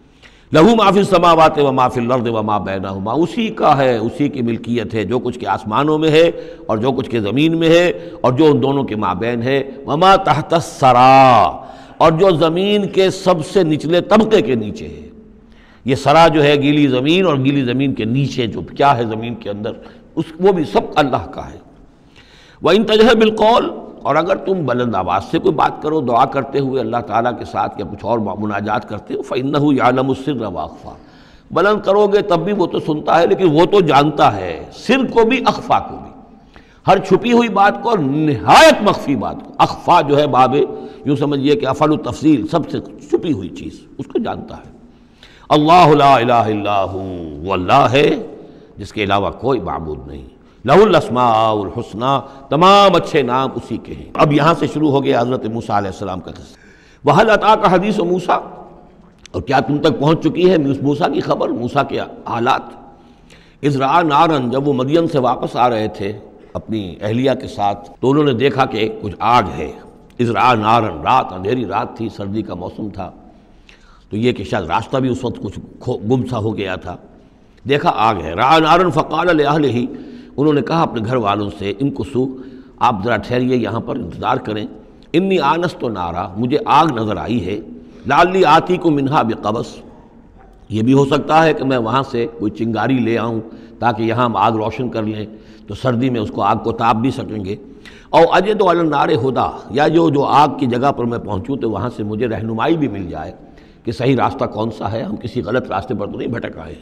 لہ ما فی السماوات و ما فی الارض و ما بینہما، اسی کا ہے، اسی کی ملکیت ہے جو کچھ کے آسمانوں میں ہے اور جو کچھ کے زمین میں ہے اور جو ان دونوں کے مابین ہے۔ وما تحت الثریٰ، اور جو زمین کے سب سے نچلے طبقے کے نیچے ہے۔ یہ سرا جو ہے گیلی زمین، اور گیلی زمین کے نیچے جو کیا ہے زمین کے اندر، اس وہ بھی سب اللہ کا ہے۔ وَإِن تَجْهَرْ بِالْقَوْلِ، اور اگر تم بلند آواز سے کوئی بات کرو دعا کرتے ہوئے اللہ تعالیٰ کے ساتھ یا کچھ اور مناجات کرتے ہو، فَإِنَّهُ يَعْلَمُ السِّرَّ وَأَخْفَى، بلند کرو گے تب بھی وہ تو سنتا ہے لیکن وہ تو جانتا ہے، سر کو بھی اخفا کو بھی، ہر چھپی ہوئی بات کو اور نہایت مخفی بات کو۔ اخفا جو ہے باب یوں سمجھیے کہ افعل التفصیل، سب سے چھپی ہوئی چیز اس کو جانتا ہے۔ اللہ لا الہ الا ہو، وہ اللہ ہے جس کے علاوہ کوئی معبود نہیں۔ لہ الاسماء الحسنی، تمام اچھے نام اسی کے ہیں۔ اب یہاں سے شروع ہو گیا حضرت موسیٰ علیہ السلام کا قصہ۔ وَهَلْ أَتَاكَ حَدِيثُ موسیٰ، اور کیا تم تک پہنچ چکی ہے موسیٰ کی خبر، موسیٰ کے حالات۔ اذ رأى نارا، جب وہ مدین سے واپس آ رہے تھے اپنی اہلیہ کے ساتھ تو انہوں نے دیکھا کہ کچھ آگ ہے۔ اذ رأى نارا، رات اندھیری رات تھی، سردی کا موسم تھا، تو یہ کہ شاید راستہ بھی اس وقت کچھ گم سا ہو گیا تھا، دیکھا آگ ہے۔ رأى نارا فقال لأہلہ، انہوں نے کہا اپنے گھر والوں سے، امکثوا، آپ ذرا ٹھہریے یہاں پر انتظار کریں، انی آنست نارا، مجھے آگ نظر آئی ہے، لعلی آتیکم منہا بقبس، یہ بھی ہو سکتا ہے کہ میں وہاں سے کوئی چنگاری لے آؤں تاکہ یہاں ہم آگ روشن کر لیں تو سردی میں اس کو آگ کو تاپ بھی سکیں گے۔ او اجد علی النار ہدی، یا جو جو آگ کی جگہ پر میں پہنچوں تو وہاں سے مجھے رہنمائی بھی مل جائے کہ صحیح راستہ کون سا ہے، ہم کسی غلط راستے پر تو نہیں بھٹک آئے۔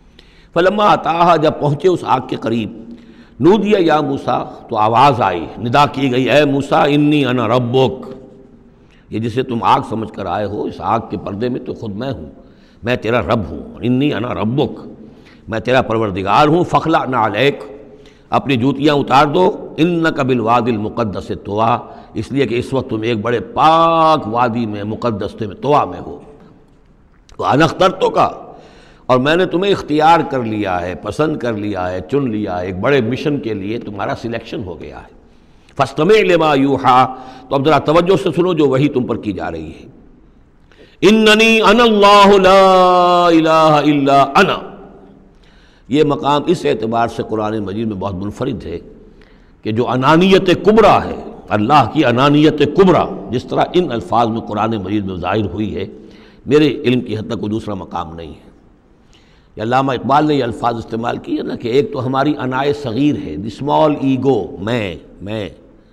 فلما اتاہا، جب پہنچے اس آگ کے قریب، نودی یا موسیٰ، تو آواز آئی، ندا کی گئی، اے موسیٰ انی انا ربک، یہ جسے تم آگ سمجھ کر آئے ہو، اس آگ کے پردے میں تو خود میں ہوں، میں تیرا رب ہوں، انی انا ربک، میں تیرا پروردگار ہوں، فخلع نعلیک، اپنی جوتیاں اتار دو، انک بالوادی المقدس طویٰ، اس لیے کہ اس وقت تم ایک بڑے پاک وادی میں، مقدس میں، طویٰ میں ہو۔ وَأَنَا اخْتَرْتُکَ، اور میں نے تمہیں اختیار کر لیا ہے، پسند کر لیا ہے، چن لیا ہے، ایک بڑے مشن کے لیے تمہارا سلیکشن ہو گیا ہے۔ فَاسْتَمِعْ لِمَا یُوحَىٰ، تو اب ذرا توجہ سے سنو جو وحی تم پر کی جا رہی ہے۔ اِنَّنِي أَنَا اللَّهُ لَا إِلَٰهَ إِلَّا أَنَا، یہ مقام اس اعتبار سے قرآن مجید میں بہت منفرد ہے کہ جو انانیت کبریٰ ہے، اللہ کی انانیت کبریٰ جس طرح ان الفاظ میں قرآن مجید میں ظاہر ہوئی ہے، میرے علم کی حد تک کوئی دوسرا مقام نہیں ہے۔ علامہ اقبال نے یہ الفاظ استعمال کیے نا کہ ایک تو ہماری انائے صغیر ہے، دی اسمال ایگو، میں میں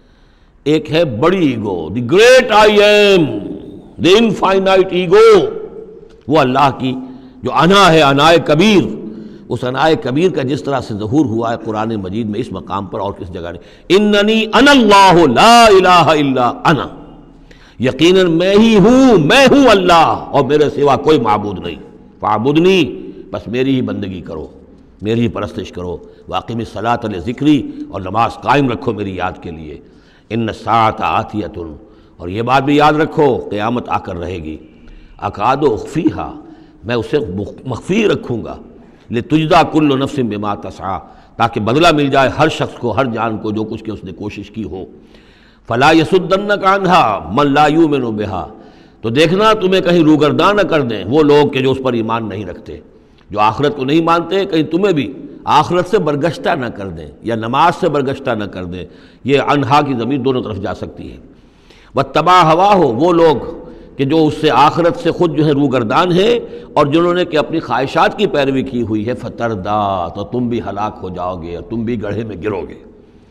ایک ہے بڑی ego, the great I am, the infinite ego, وہ اللہ کی جو انا ہے، انائے کبیر، اس انائے کبیر کا جس طرح سے ظہور ہوا ہے قرآن مجید میں اس مقام پر اور کس جگہ نہیں۔ اننی انا اللہ لا الہ الا انا، یقیناً میں ہی ہوں، میں ہوں اللہ اور میرے سوا کوئی معبود نہیں، فاعبدنی، بس میری ہی بندگی کرو، میری ہی پرستش کرو، واقم الصلاۃ لذکری، اور نماز قائم رکھو میری یاد کے لیے۔ ان الساعۃ آتیۃ، اور یہ بات بھی یاد رکھو قیامت آ کر رہے گی، اکاد اخفیہا، میں اسے مخفی رکھوں گا، لتجزی کل نفس بما تسعی، تاکہ بدلہ مل جائے ہر شخص کو، ہر جان کو جو کچھ کہ اس نے کوشش کی ہو۔ فلا یصدنک عنہا من لا یؤمن بہا، تو دیکھنا تمہیں کہیں روگردان نہ کر دیں وہ لوگ کہ جو اس پر ایمان نہیں رکھتے، جو آخرت کو نہیں مانتے، کہیں تمہیں بھی آخرت سے برگشتہ نہ کر دیں یا نماز سے برگشتہ نہ کر دیں۔ یہ انہا کی ضمیر دونوں طرف جا سکتی ہے۔ واتبع ہواہ، وہ لوگ کہ جو اس سے آخرت سے خود جو ہے روگردان ہے اور جنہوں نے کہ اپنی خواہشات کی پیروی کی ہوئی ہے، فتردا، تو تم بھی ہلاک ہو جاؤ گے اور تم بھی گڑھے میں گرو گے۔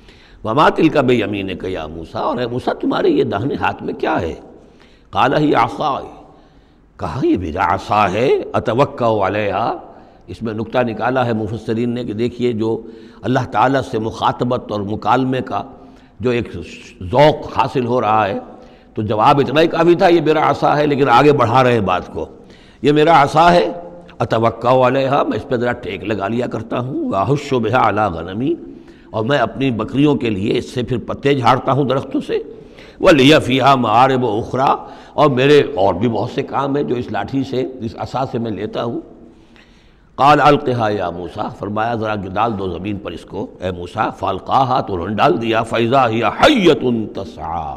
وما تلک بیمینک یا موسیٰ، اور اے موسیٰ تمہارے یہ داہنے ہاتھ میں کیا ہے؟ قال ہی عصائی، کہا یہ میرا عصا ہے، اتوکا علیہا۔ اس میں نکتہ نکالا ہے مفسرین نے کہ دیکھیے جو اللہ تعالیٰ سے مخاطبت اور مکالمے کا جو ایک ذوق حاصل ہو رہا ہے، تو جواب اتنا ہی کافی تھا یہ میرا عصا ہے، لیکن آگے بڑھا رہے بات کو، یہ میرا عصا ہے، اتوکا علیہا، میں اس پہ ذرا ٹیک لگا لیا کرتا ہوں، واحش بہا علی غنمی، اور میں اپنی بکریوں کے لیے اس سے پھر پتے جھاڑتا ہوں درختوں سے، وَلِيَ فِيهَا مَعَارِبُ أُخْرَىٰ، اور میرے اور بھی بہت سے کام ہیں جو اس لاٹھی سے، اس عصا سے میں لیتا ہوں۔ قال القها یا موسیٰ، فرمایا ذرا ڈال دو زمین پر اس کو اے موسیٰ، فالقاها، تو انہوں نے ڈال دیا، فَإِذَا هِيَ حَيَّةٌ تَسْعَىٰ،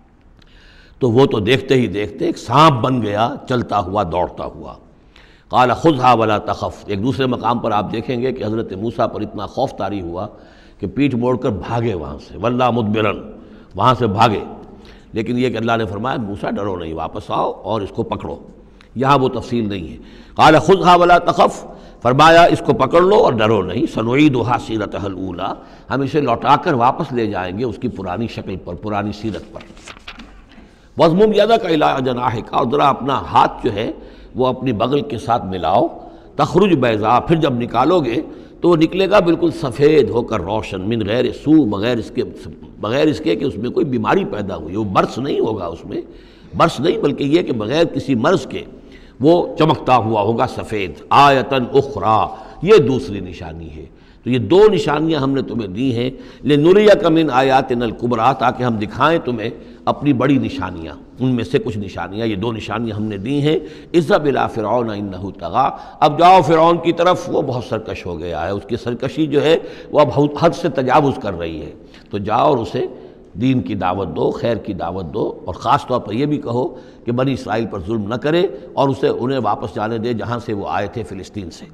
تو وہ تو دیکھتے ہی دیکھتے ایک سانپ بن گیا چلتا ہوا دوڑتا ہوا۔ قال خذها ولا تخف، ایک دوسرے مقام پر آپ دیکھیں گے کہ حضرت موسیٰ پر اتنا خوف طاری ہوا کہ پیٹھ موڑ کر بھاگے وہاں سے، وَلَّا مُدْبِرًا، وہاں سے بھاگے، لیکن یہ کہ اللہ نے فرمایا موسیٰ ڈرو نہیں، واپس آؤ اور اس کو پکڑو، یہاں وہ تفصیل نہیں ہے۔ قال خذها ولا تخف، فرمایا اس کو پکڑ لو اور ڈرو نہیں، سنعیدها سیرتها الاولیٰ، ہم اسے لوٹا کر واپس لے جائیں گے اس کی پرانی شکل پر، پرانی سیرت پر۔ وَاضْمُمْ يَدَكَ إِلَىٰ جَنَاحِكَ، اور ذرا اپنا ہاتھ جو ہے وہ اپنی بغل کے ساتھ ملاؤ، تخرج بیضاء، پھر جب نکالو گے تو وہ نکلے گا بالکل سفید ہو کر روشن، من غیر سو، بغیر اس کے بغیر اس کے کہ اس میں کوئی بیماری پیدا ہوئی، وہ برس نہیں ہوگا، اس میں برس نہیں بلکہ یہ کہ بغیر کسی مرض کے وہ چمکتا ہوا ہوگا سفید۔ آیتن اخری، یہ دوسری نشانی ہے، تو یہ دو نشانیاں ہم نے تمہیں دی ہیں، لنریک من آیاتنا الکبریٰ، تاکہ ہم دکھائیں تمہیں اپنی بڑی نشانیاں، ان میں سے کچھ نشانیاں، یہ دو نشانیاں ہم نے دی ہیں۔ اذهب الی فرعون انہ طغیٰ، اب جاؤ فرعون کی طرف، وہ بہت سرکش ہو گیا ہے، اس کی سرکشی جو ہے وہ اب حد سے تجاوز کر رہی ہے، تو جاؤ اور اسے دین کی دعوت دو، خیر کی دعوت دو، اور خاص طور پر یہ بھی کہو کہ بنی اسرائیل پر ظلم نہ کرے، اور اسے انہیں واپس جانے دے جہاں سے وہ آئے تھے، فلسطین سے۔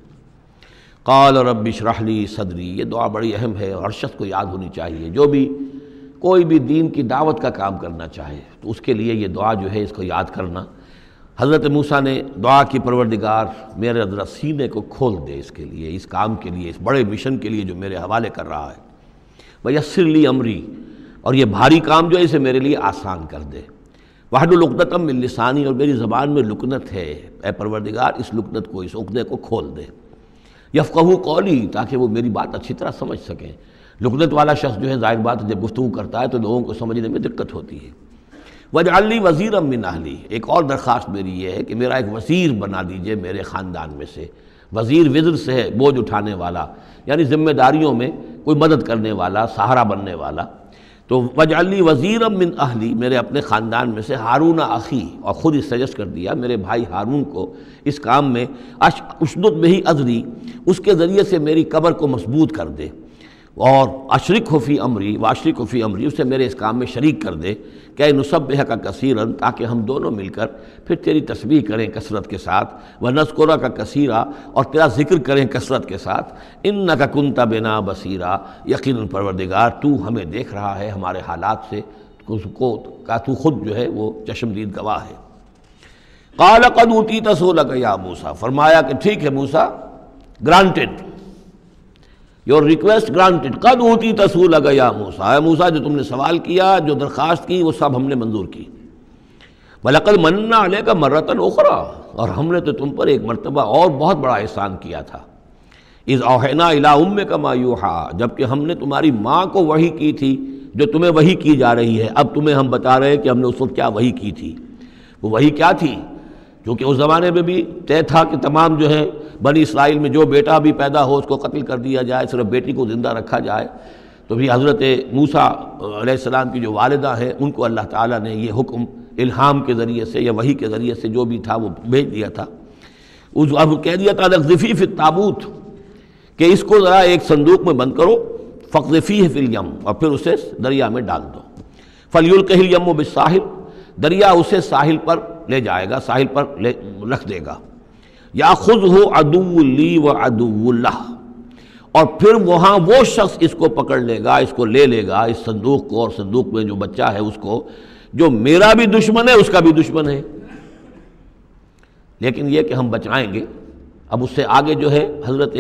قال رب اشرح لی صدری، یہ دعا بڑی اہم ہے اور ہر شخص کو یاد ہونی چاہیے، جو بھی کوئی بھی دین کی دعوت کا کام کرنا چاہے تو اس کے لیے یہ دعا جو ہے اس کو یاد کرنا۔ حضرت موسیٰ نے دعا کی، پروردگار میرے ذرا سینے کو کھول دے اس کے لیے، اس کام کے لیے، اس بڑے مشن کے لیے جو میرے حوالے کر رہا ہے، وَيَسِّرْ لِي أَمْرِي، اور یہ بھاری کام جو ہے اسے میرے لیے آسان کر دے، وَاحْلُلْ عُقْدَةً مِّن لِّسَانِي، اور میری زبان میں لکنت ہے، اے پروردگار اس لکنت کو، اس عقدے کو کھول دے، یفقہوا قولی، تاکہ وہ میری بات اچھی طرح سمجھ سکیں۔ لکنت والا شخص جو ہے ظاہر بات جب گفتگو کرتا ہے تو لوگوں کو سمجھنے میں دقت ہوتی ہے۔ وَاجْعَلْ لِي وَزِيرًا مِّنْ أَهْلِي، ایک اور درخواست میری یہ ہے کہ میرا ایک وزیر بنا دیجئے میرے خاندان میں سے۔ وزیر وزر سے ہے بوجھ اٹھانے والا، یعنی ذمہ داریوں میں کوئی مدد کرنے والا، سہارا بننے والا۔ تو وَاجْعَلْ لِي وَزِيرًا مِّنْ أَهْلِي، میرے اپنے خاندان میں سے ہارون اخی، اور خود اس سجسٹ کر دیا میرے بھائی ہارون کو اس کام میں، اشدد بہ اذری، اس کے ذریعے سے میری قبر کو مضبوط کر دے، اور اشرکہ فی امری، واشرکہ فی امری، اسے میرے اس کام میں شریک کر دے، کہ نسبحک کثیرا، تاکہ ہم دونوں مل کر پھر تیری تسبیح کریں کثرت کے ساتھ، ونذکرک کثیرا، اور تیرا ذکر کریں کثرت کے ساتھ، انک کنت بنا بصیرا، یقیناً پروردگار تو ہمیں دیکھ رہا ہے ہمارے حالات سے، کو کا تو خود جو ہے وہ چشمدید گواہ ہے۔ قال قد اوتیت سؤلک یا موسیٰ، فرمایا کہ ٹھیک ہے موسیٰ، گرانٹڈ، یور ریکویسٹ گرانٹڈ، قد اوتیت سؤلک یا موسیٰ، اے موسیٰ جو تم نے سوال کیا، جو درخواست کی، وہ سب ہم نے منظور کی۔ وَلَقَدْ مَنَّا عَلَيْكَ مَرَّةً أُخْرَىٰ، اور ہم نے تو تم پر ایک مرتبہ اور بہت بڑا احسان کیا تھا۔ اِذْ أَوْحَيْنَا إِلَىٰ أُمِّكَ مَا يُوحَىٰ، جبکہ ہم نے تمہاری ماں کو وحی کی تھی جو تمہیں وحی کی جا رہی ہے۔ اب تمہیں ہم بتا رہے ہیں کہ ہم نے اس وقت کیا وحی کی تھی۔ وہ وحی کیا تھی؟ کیونکہ اس زمانے میں بھی طے تھا کہ تمام جو ہے بنی اسرائیل میں جو بیٹا بھی پیدا ہو اس کو قتل کر دیا جائے، صرف بیٹی کو زندہ رکھا جائے۔ تو بھی حضرت موسیٰ علیہ السلام کی جو والدہ ہیں ان کو اللہ تعالیٰ نے یہ حکم الہام کے ذریعے سے یا وحی کے ذریعے سے جو بھی تھا وہ بھیج دیا تھا۔ اس اب کہہ دیا تھا اقذفیہ فی التابوت، کہ اس کو ذرا ایک صندوق میں بند کرو، فاقذفیہ فی الیم، اور پھر اسے دریا میں ڈال دو، فلیلقہ الیم بالساحل، دریا اسے ساحل پر لے جائے گا، ساحل پر لے رکھ دے گا۔ یاخذہ عدو لی و عدو لہ، اور پھر وہاں وہ شخص اس کو پکڑ لے گا، اس کو لے لے گا، اس صندوق کو، اور صندوق میں جو بچہ ہے اس کو، جو میرا بھی دشمن ہے اس کا بھی دشمن ہے، لیکن یہ کہ ہم بچائیں گے۔ اب اس سے آگے جو ہے حضرت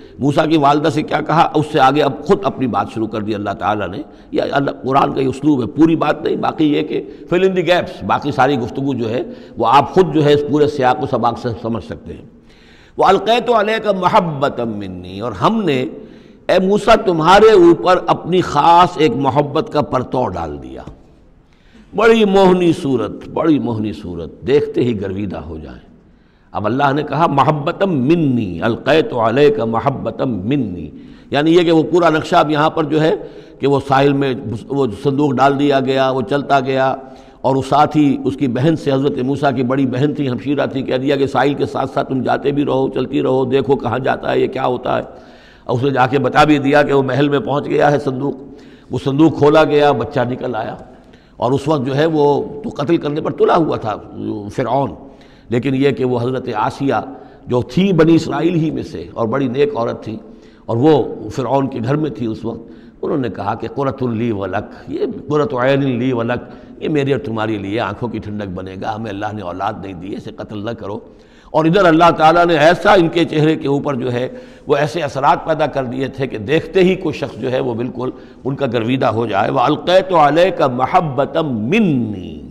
موسیٰ کی والدہ سے کیا کہا، اس سے آگے اب خود اپنی بات شروع کر دی اللہ تعالیٰ نے. یہ اللہ قرآن کا یہ اسلوب ہے، پوری بات نہیں، باقی یہ کہ فل ان دی گیپس، باقی ساری گفتگو جو ہے وہ آپ خود جو ہے اس پورے سیاق و سباق سے سمجھ سکتے ہیں. وَأَلْقَيْتُ عَلَيْكَ مَحَبَّةً مِّنِّي، اور ہم نے اے موسیٰ تمہارے اوپر اپنی خاص ایک محبت کا پرتو ڈال دیا. بڑی موہنی صورت، بڑی موہنی صورت، دیکھتے ہی گرویدہ ہو جائیں. اب اللہ نے کہا محبتم منی، القیت علیک محبتم منی، یعنی یہ کہ وہ پورا نقشہ اب یہاں پر جو ہے کہ وہ ساحل میں وہ صندوق ڈال دیا گیا، وہ چلتا گیا، اور اس ساتھ ہی اس کی بہن سے، حضرت موسیٰ کی بڑی بہن تھی، ہمشیرہ تھی، کہہ دیا کہ ساحل کے ساتھ ساتھ تم جاتے بھی رہو، چلتی رہو، دیکھو کہاں جاتا ہے، یہ کیا ہوتا ہے. اور اس نے جا کے بتا بھی دیا کہ وہ محل میں پہنچ گیا ہے صندوق. وہ صندوق کھولا گیا، بچہ نکل آیا، اور اس وقت جو ہے وہ تو قتل کرنے پر تلا ہوا تھا فرعون، لیکن یہ کہ وہ حضرت آسیہ جو تھی بنی اسرائیل ہی میں سے اور بڑی نیک عورت تھی، اور وہ فرعون کے گھر میں تھی اس وقت، انہوں نے کہا کہ قرۃ لی ولک، یہ قرۃ عین لی ولک، یہ میری اور تمہاری لیے آنکھوں کی ٹھنڈک بنے گا، ہمیں اللہ نے اولاد نہیں دی، اسے قتل نہ کرو. اور ادھر اللہ تعالیٰ نے ایسا ان کے چہرے کے اوپر جو ہے وہ ایسے اثرات پیدا کر دیے تھے کہ دیکھتے ہی کوئی شخص جو ہے وہ بالکل ان کا گرویدہ ہو جائے. وَأَلْقَيْتُ عَلَيْكَ مَحَبَّةً مِّنِّي،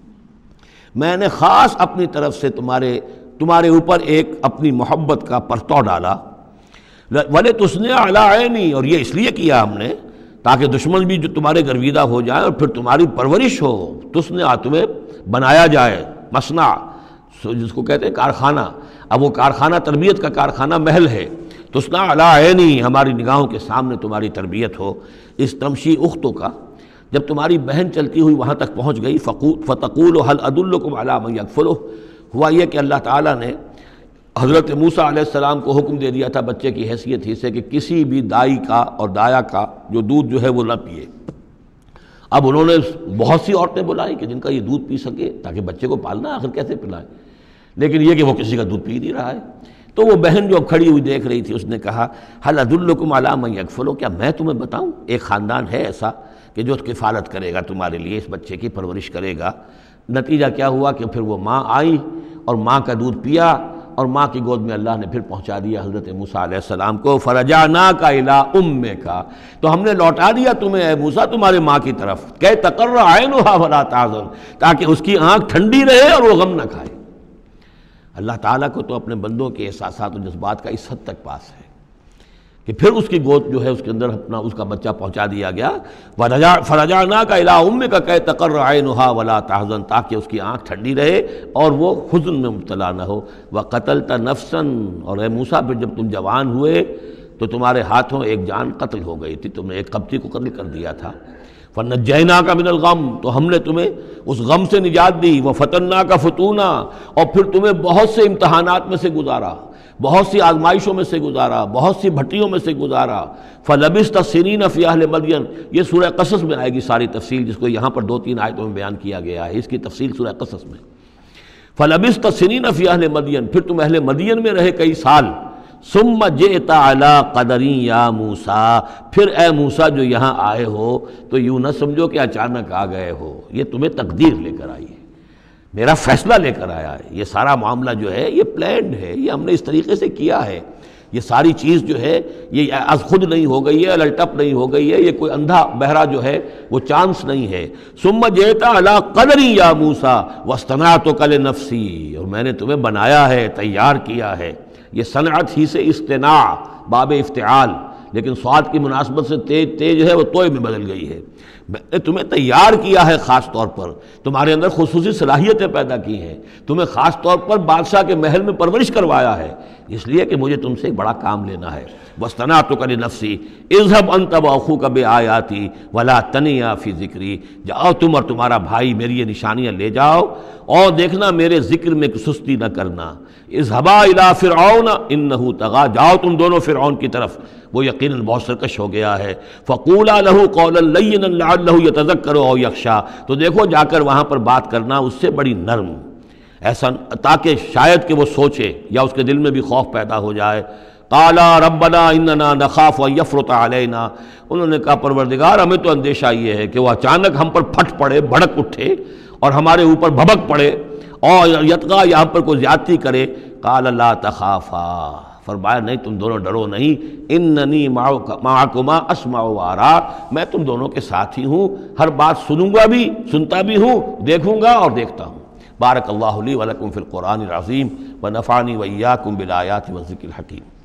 میں نے خاص اپنی طرف سے تمہارے تمہارے اوپر ایک اپنی محبت کا پرتو ڈالا. وَلِتُصْنِعَ عَلَىٰ عَيْنِي، اور یہ اس لیے کیا ہم نے تاکہ دشمن بھی جو تمہارے گرویدہ ہو جائیں اور پھر تمہاری پرورش ہو. تُصْنِعَ، تمہیں بنایا جائے، مصنع جس کو کہتے ہیں کارخانہ. اب وہ کارخانہ تربیت کا کارخانہ محل ہے. تُصْنَعَ عَلَىٰ عَيْنِي، ہماری نگاہوں کے سامنے تمہاری تربیت ہو. اس تمشی اختوں کا جب تمہاری بہن چلتی ہوئی وہاں تک پہنچ گئی، فَتَقُولُ هَلْ أَدُلُّكُمْ عَلَىٰ مَن يَكْفُلُهُ، ہوا یہ کہ اللہ تعالیٰ نے حضرت موسیٰ علیہ السلام کو حکم دے دیا تھا بچے کی حیثیت ہی سے کہ کسی بھی دائی کا اور دایا کا جو دودھ جو ہے وہ نہ پیے. اب انہوں نے بہت سی عورتیں بلائی کہ جن کا یہ دودھ پی سکے تاکہ بچے کو پالنا، آخر کیسے پلائیں، لیکن یہ کہ وہ کسی کا دودھ پی نہیں رہا ہے. تو وہ بہن جو اب کھڑی ہوئی دیکھ رہی تھی، اس نے کہا هَلْ أَدُلُّكُمْ عَلَىٰ مَن يَكْفُلُهُ، کیا میں تمہیں بتاؤں ایک خاندان ہے ایسا کہ جو کفالت کرے گا تمہارے لیے، اس بچے کی پرورش کرے گا. نتیجہ کیا ہوا کہ پھر وہ ماں آئی اور ماں کا دودھ پیا، اور ماں کی گود میں اللہ نے پھر پہنچا دیا حضرت موسیٰ علیہ السلام کو. فَرَجَعْنَاكَ إِلَىٰ أُمِّكَ، تو ہم نے لوٹا دیا تمہیں اے موسیٰ تمہارے ماں کی طرف، کہ تَقَرَّ عَيْنُهَا وَلَا تَحْزَنْ، تاکہ اس کی آنکھ ٹھنڈی رہے اور وہ غم نہ کھائے. اللہ تعالیٰ کو تو اپنے بندوں کے احساسات و جذبات کا اس حد تک پاس ہے کہ پھر اس کی گود جو ہے اس کے اندر اپنا اس کا بچہ پہنچا دیا گیا. فَرَجَعْنَاكَ إِلَىٰ أُمِّكَ كَيْ تَقَرَّ عَيْنُهَا وَلَا تَحْزَنْ، تاکہ اس کی آنکھ ٹھنڈی رہے اور وہ حزن میں مبتلا نہ ہو. وَقَتَلْتَ نَفْسًا، اور اے موسیٰ پھر جب تم جوان ہوئے تو تمہارے ہاتھوں ایک جان قتل ہو گئی تھی، تم نے ایک قبطی کو قتل کر دیا تھا. فَنَجَّيْنَاكَ مِنَ الْغَمِّ، تو ہم نے تمہیں اس غم سے نجات دی. وَفَتَنَّاكَ فُتُونًا، اور پھر تمہیں بہت سے امتحانات میں سے گزارا، بہت سی آزمائشوں میں سے گزارا، بہت سی بھٹیوں میں سے گزارا. فَلَبِثْتَ سِنِينَ فِي أَهْلِ مَدْيَنَ، یہ سورہ قصص میں آئے گی ساری تفصیل، جس کو یہاں پر دو تین آیتوں میں بیان کیا گیا ہے، اس کی تفصیل سورہ قصص میں. فَلَبِثْتَ سِنِينَ فِي أَهْلِ مَدْيَنَ، پھر تم اہل مدین میں رہے کئی سال. ثُمَّ جِئْتَ عَلَىٰ قَدَرٍ يَا موسیٰ، پھر اے موسیٰ جو یہاں آئے ہو تو یوں نہ سمجھو کہ اچانک آ گئے ہو، یہ تمہیں تقدیر لے کر آئی ہے، میرا فیصلہ لے کر آیا ہے. یہ سارا معاملہ جو ہے یہ پلانڈ ہے، یہ ہم نے اس طریقے سے کیا ہے. یہ ساری چیز جو ہے یہ از خود نہیں ہو گئی ہے، الٹپ نہیں ہو گئی ہے، یہ کوئی اندھا بہرا جو ہے وہ چانس نہیں ہے. ثُمَّ جِئْتَ عَلَىٰ قَدَرٍ يَا موسیٰ وَاصْطَنَعْتُكَ لِنَفْسِي، اور میں نے تمہیں بنایا ہے، تیار کیا ہے. یہ صنعت ہی سے اصطناع، باب افتعال، لیکن صاد کی مناسبت سے تیز تیز ہے وہ توئے میں بدل گئی ہے. میں نے تمہیں تیار کیا ہے، خاص طور پر تمہارے اندر خصوصی صلاحیتیں پیدا کی ہیں، تمہیں خاص طور پر بادشاہ کے محل میں پرورش کروایا ہے، اس لیے کہ مجھے تم سے ایک بڑا کام لینا ہے. وَاصْطَنَعْتُكَ لِنَفْسِي اذْهَبْ أَنْتَ وَأَخُوكَ بِآيَاتِي وَلَا تَنِيَا فِي ذِكْرِي، جاؤ تم اور تمہارا بھائی میری یہ نشانیاں لے جاؤ اور دیکھنا میرے ذکر میں سستی نہ کرنا. اذهبا إلى فرعون إنه طغى، جاؤ تم دونوں فرعون کی طرف، وہ یقیناً بہت سرکش ہو گیا ہے. فَقُولَا لَهُ قَوْلًا لَيِّنًا لَعَلَّهُ يَتَذَكَّرُ أَوْ يَخْشَىٰ، تو دیکھو جا کر وہاں پر بات کرنا اس سے بڑی نرم، ایسا تاکہ شاید کہ وہ سوچے یا اس کے دل میں بھی خوف پیدا ہو جائے. قَالَا رَبَّنَا إِنَّنَا نَخَافُ أَن يَفْرُطَ عَلَيْنَا، انہوں نے کہا پروردگار ہمیں تو اندیشہ یہ ہے کہ وہ اچانک ہم پر پھٹ پڑے، بھڑک اٹھے اور ہمارے اوپر بھبک پڑے اور یطغیٰ یہاں پر کوئی زیادتی کرے. قَالَ لَا تَخَافَا فرمایا نہیں تم دونوں ڈرو نہیں، اننی معکما اسمع و ارا، میں تم دونوں کے ساتھ ہی ہوں، ہر بات سنوں گا بھی، سنتا بھی ہوں، دیکھوں گا اور دیکھتا ہوں۔ بارک اللہ لی ولکم فی القرآن العظیم ونفعنی وإیاکم بالآیات والذکر الحکیم۔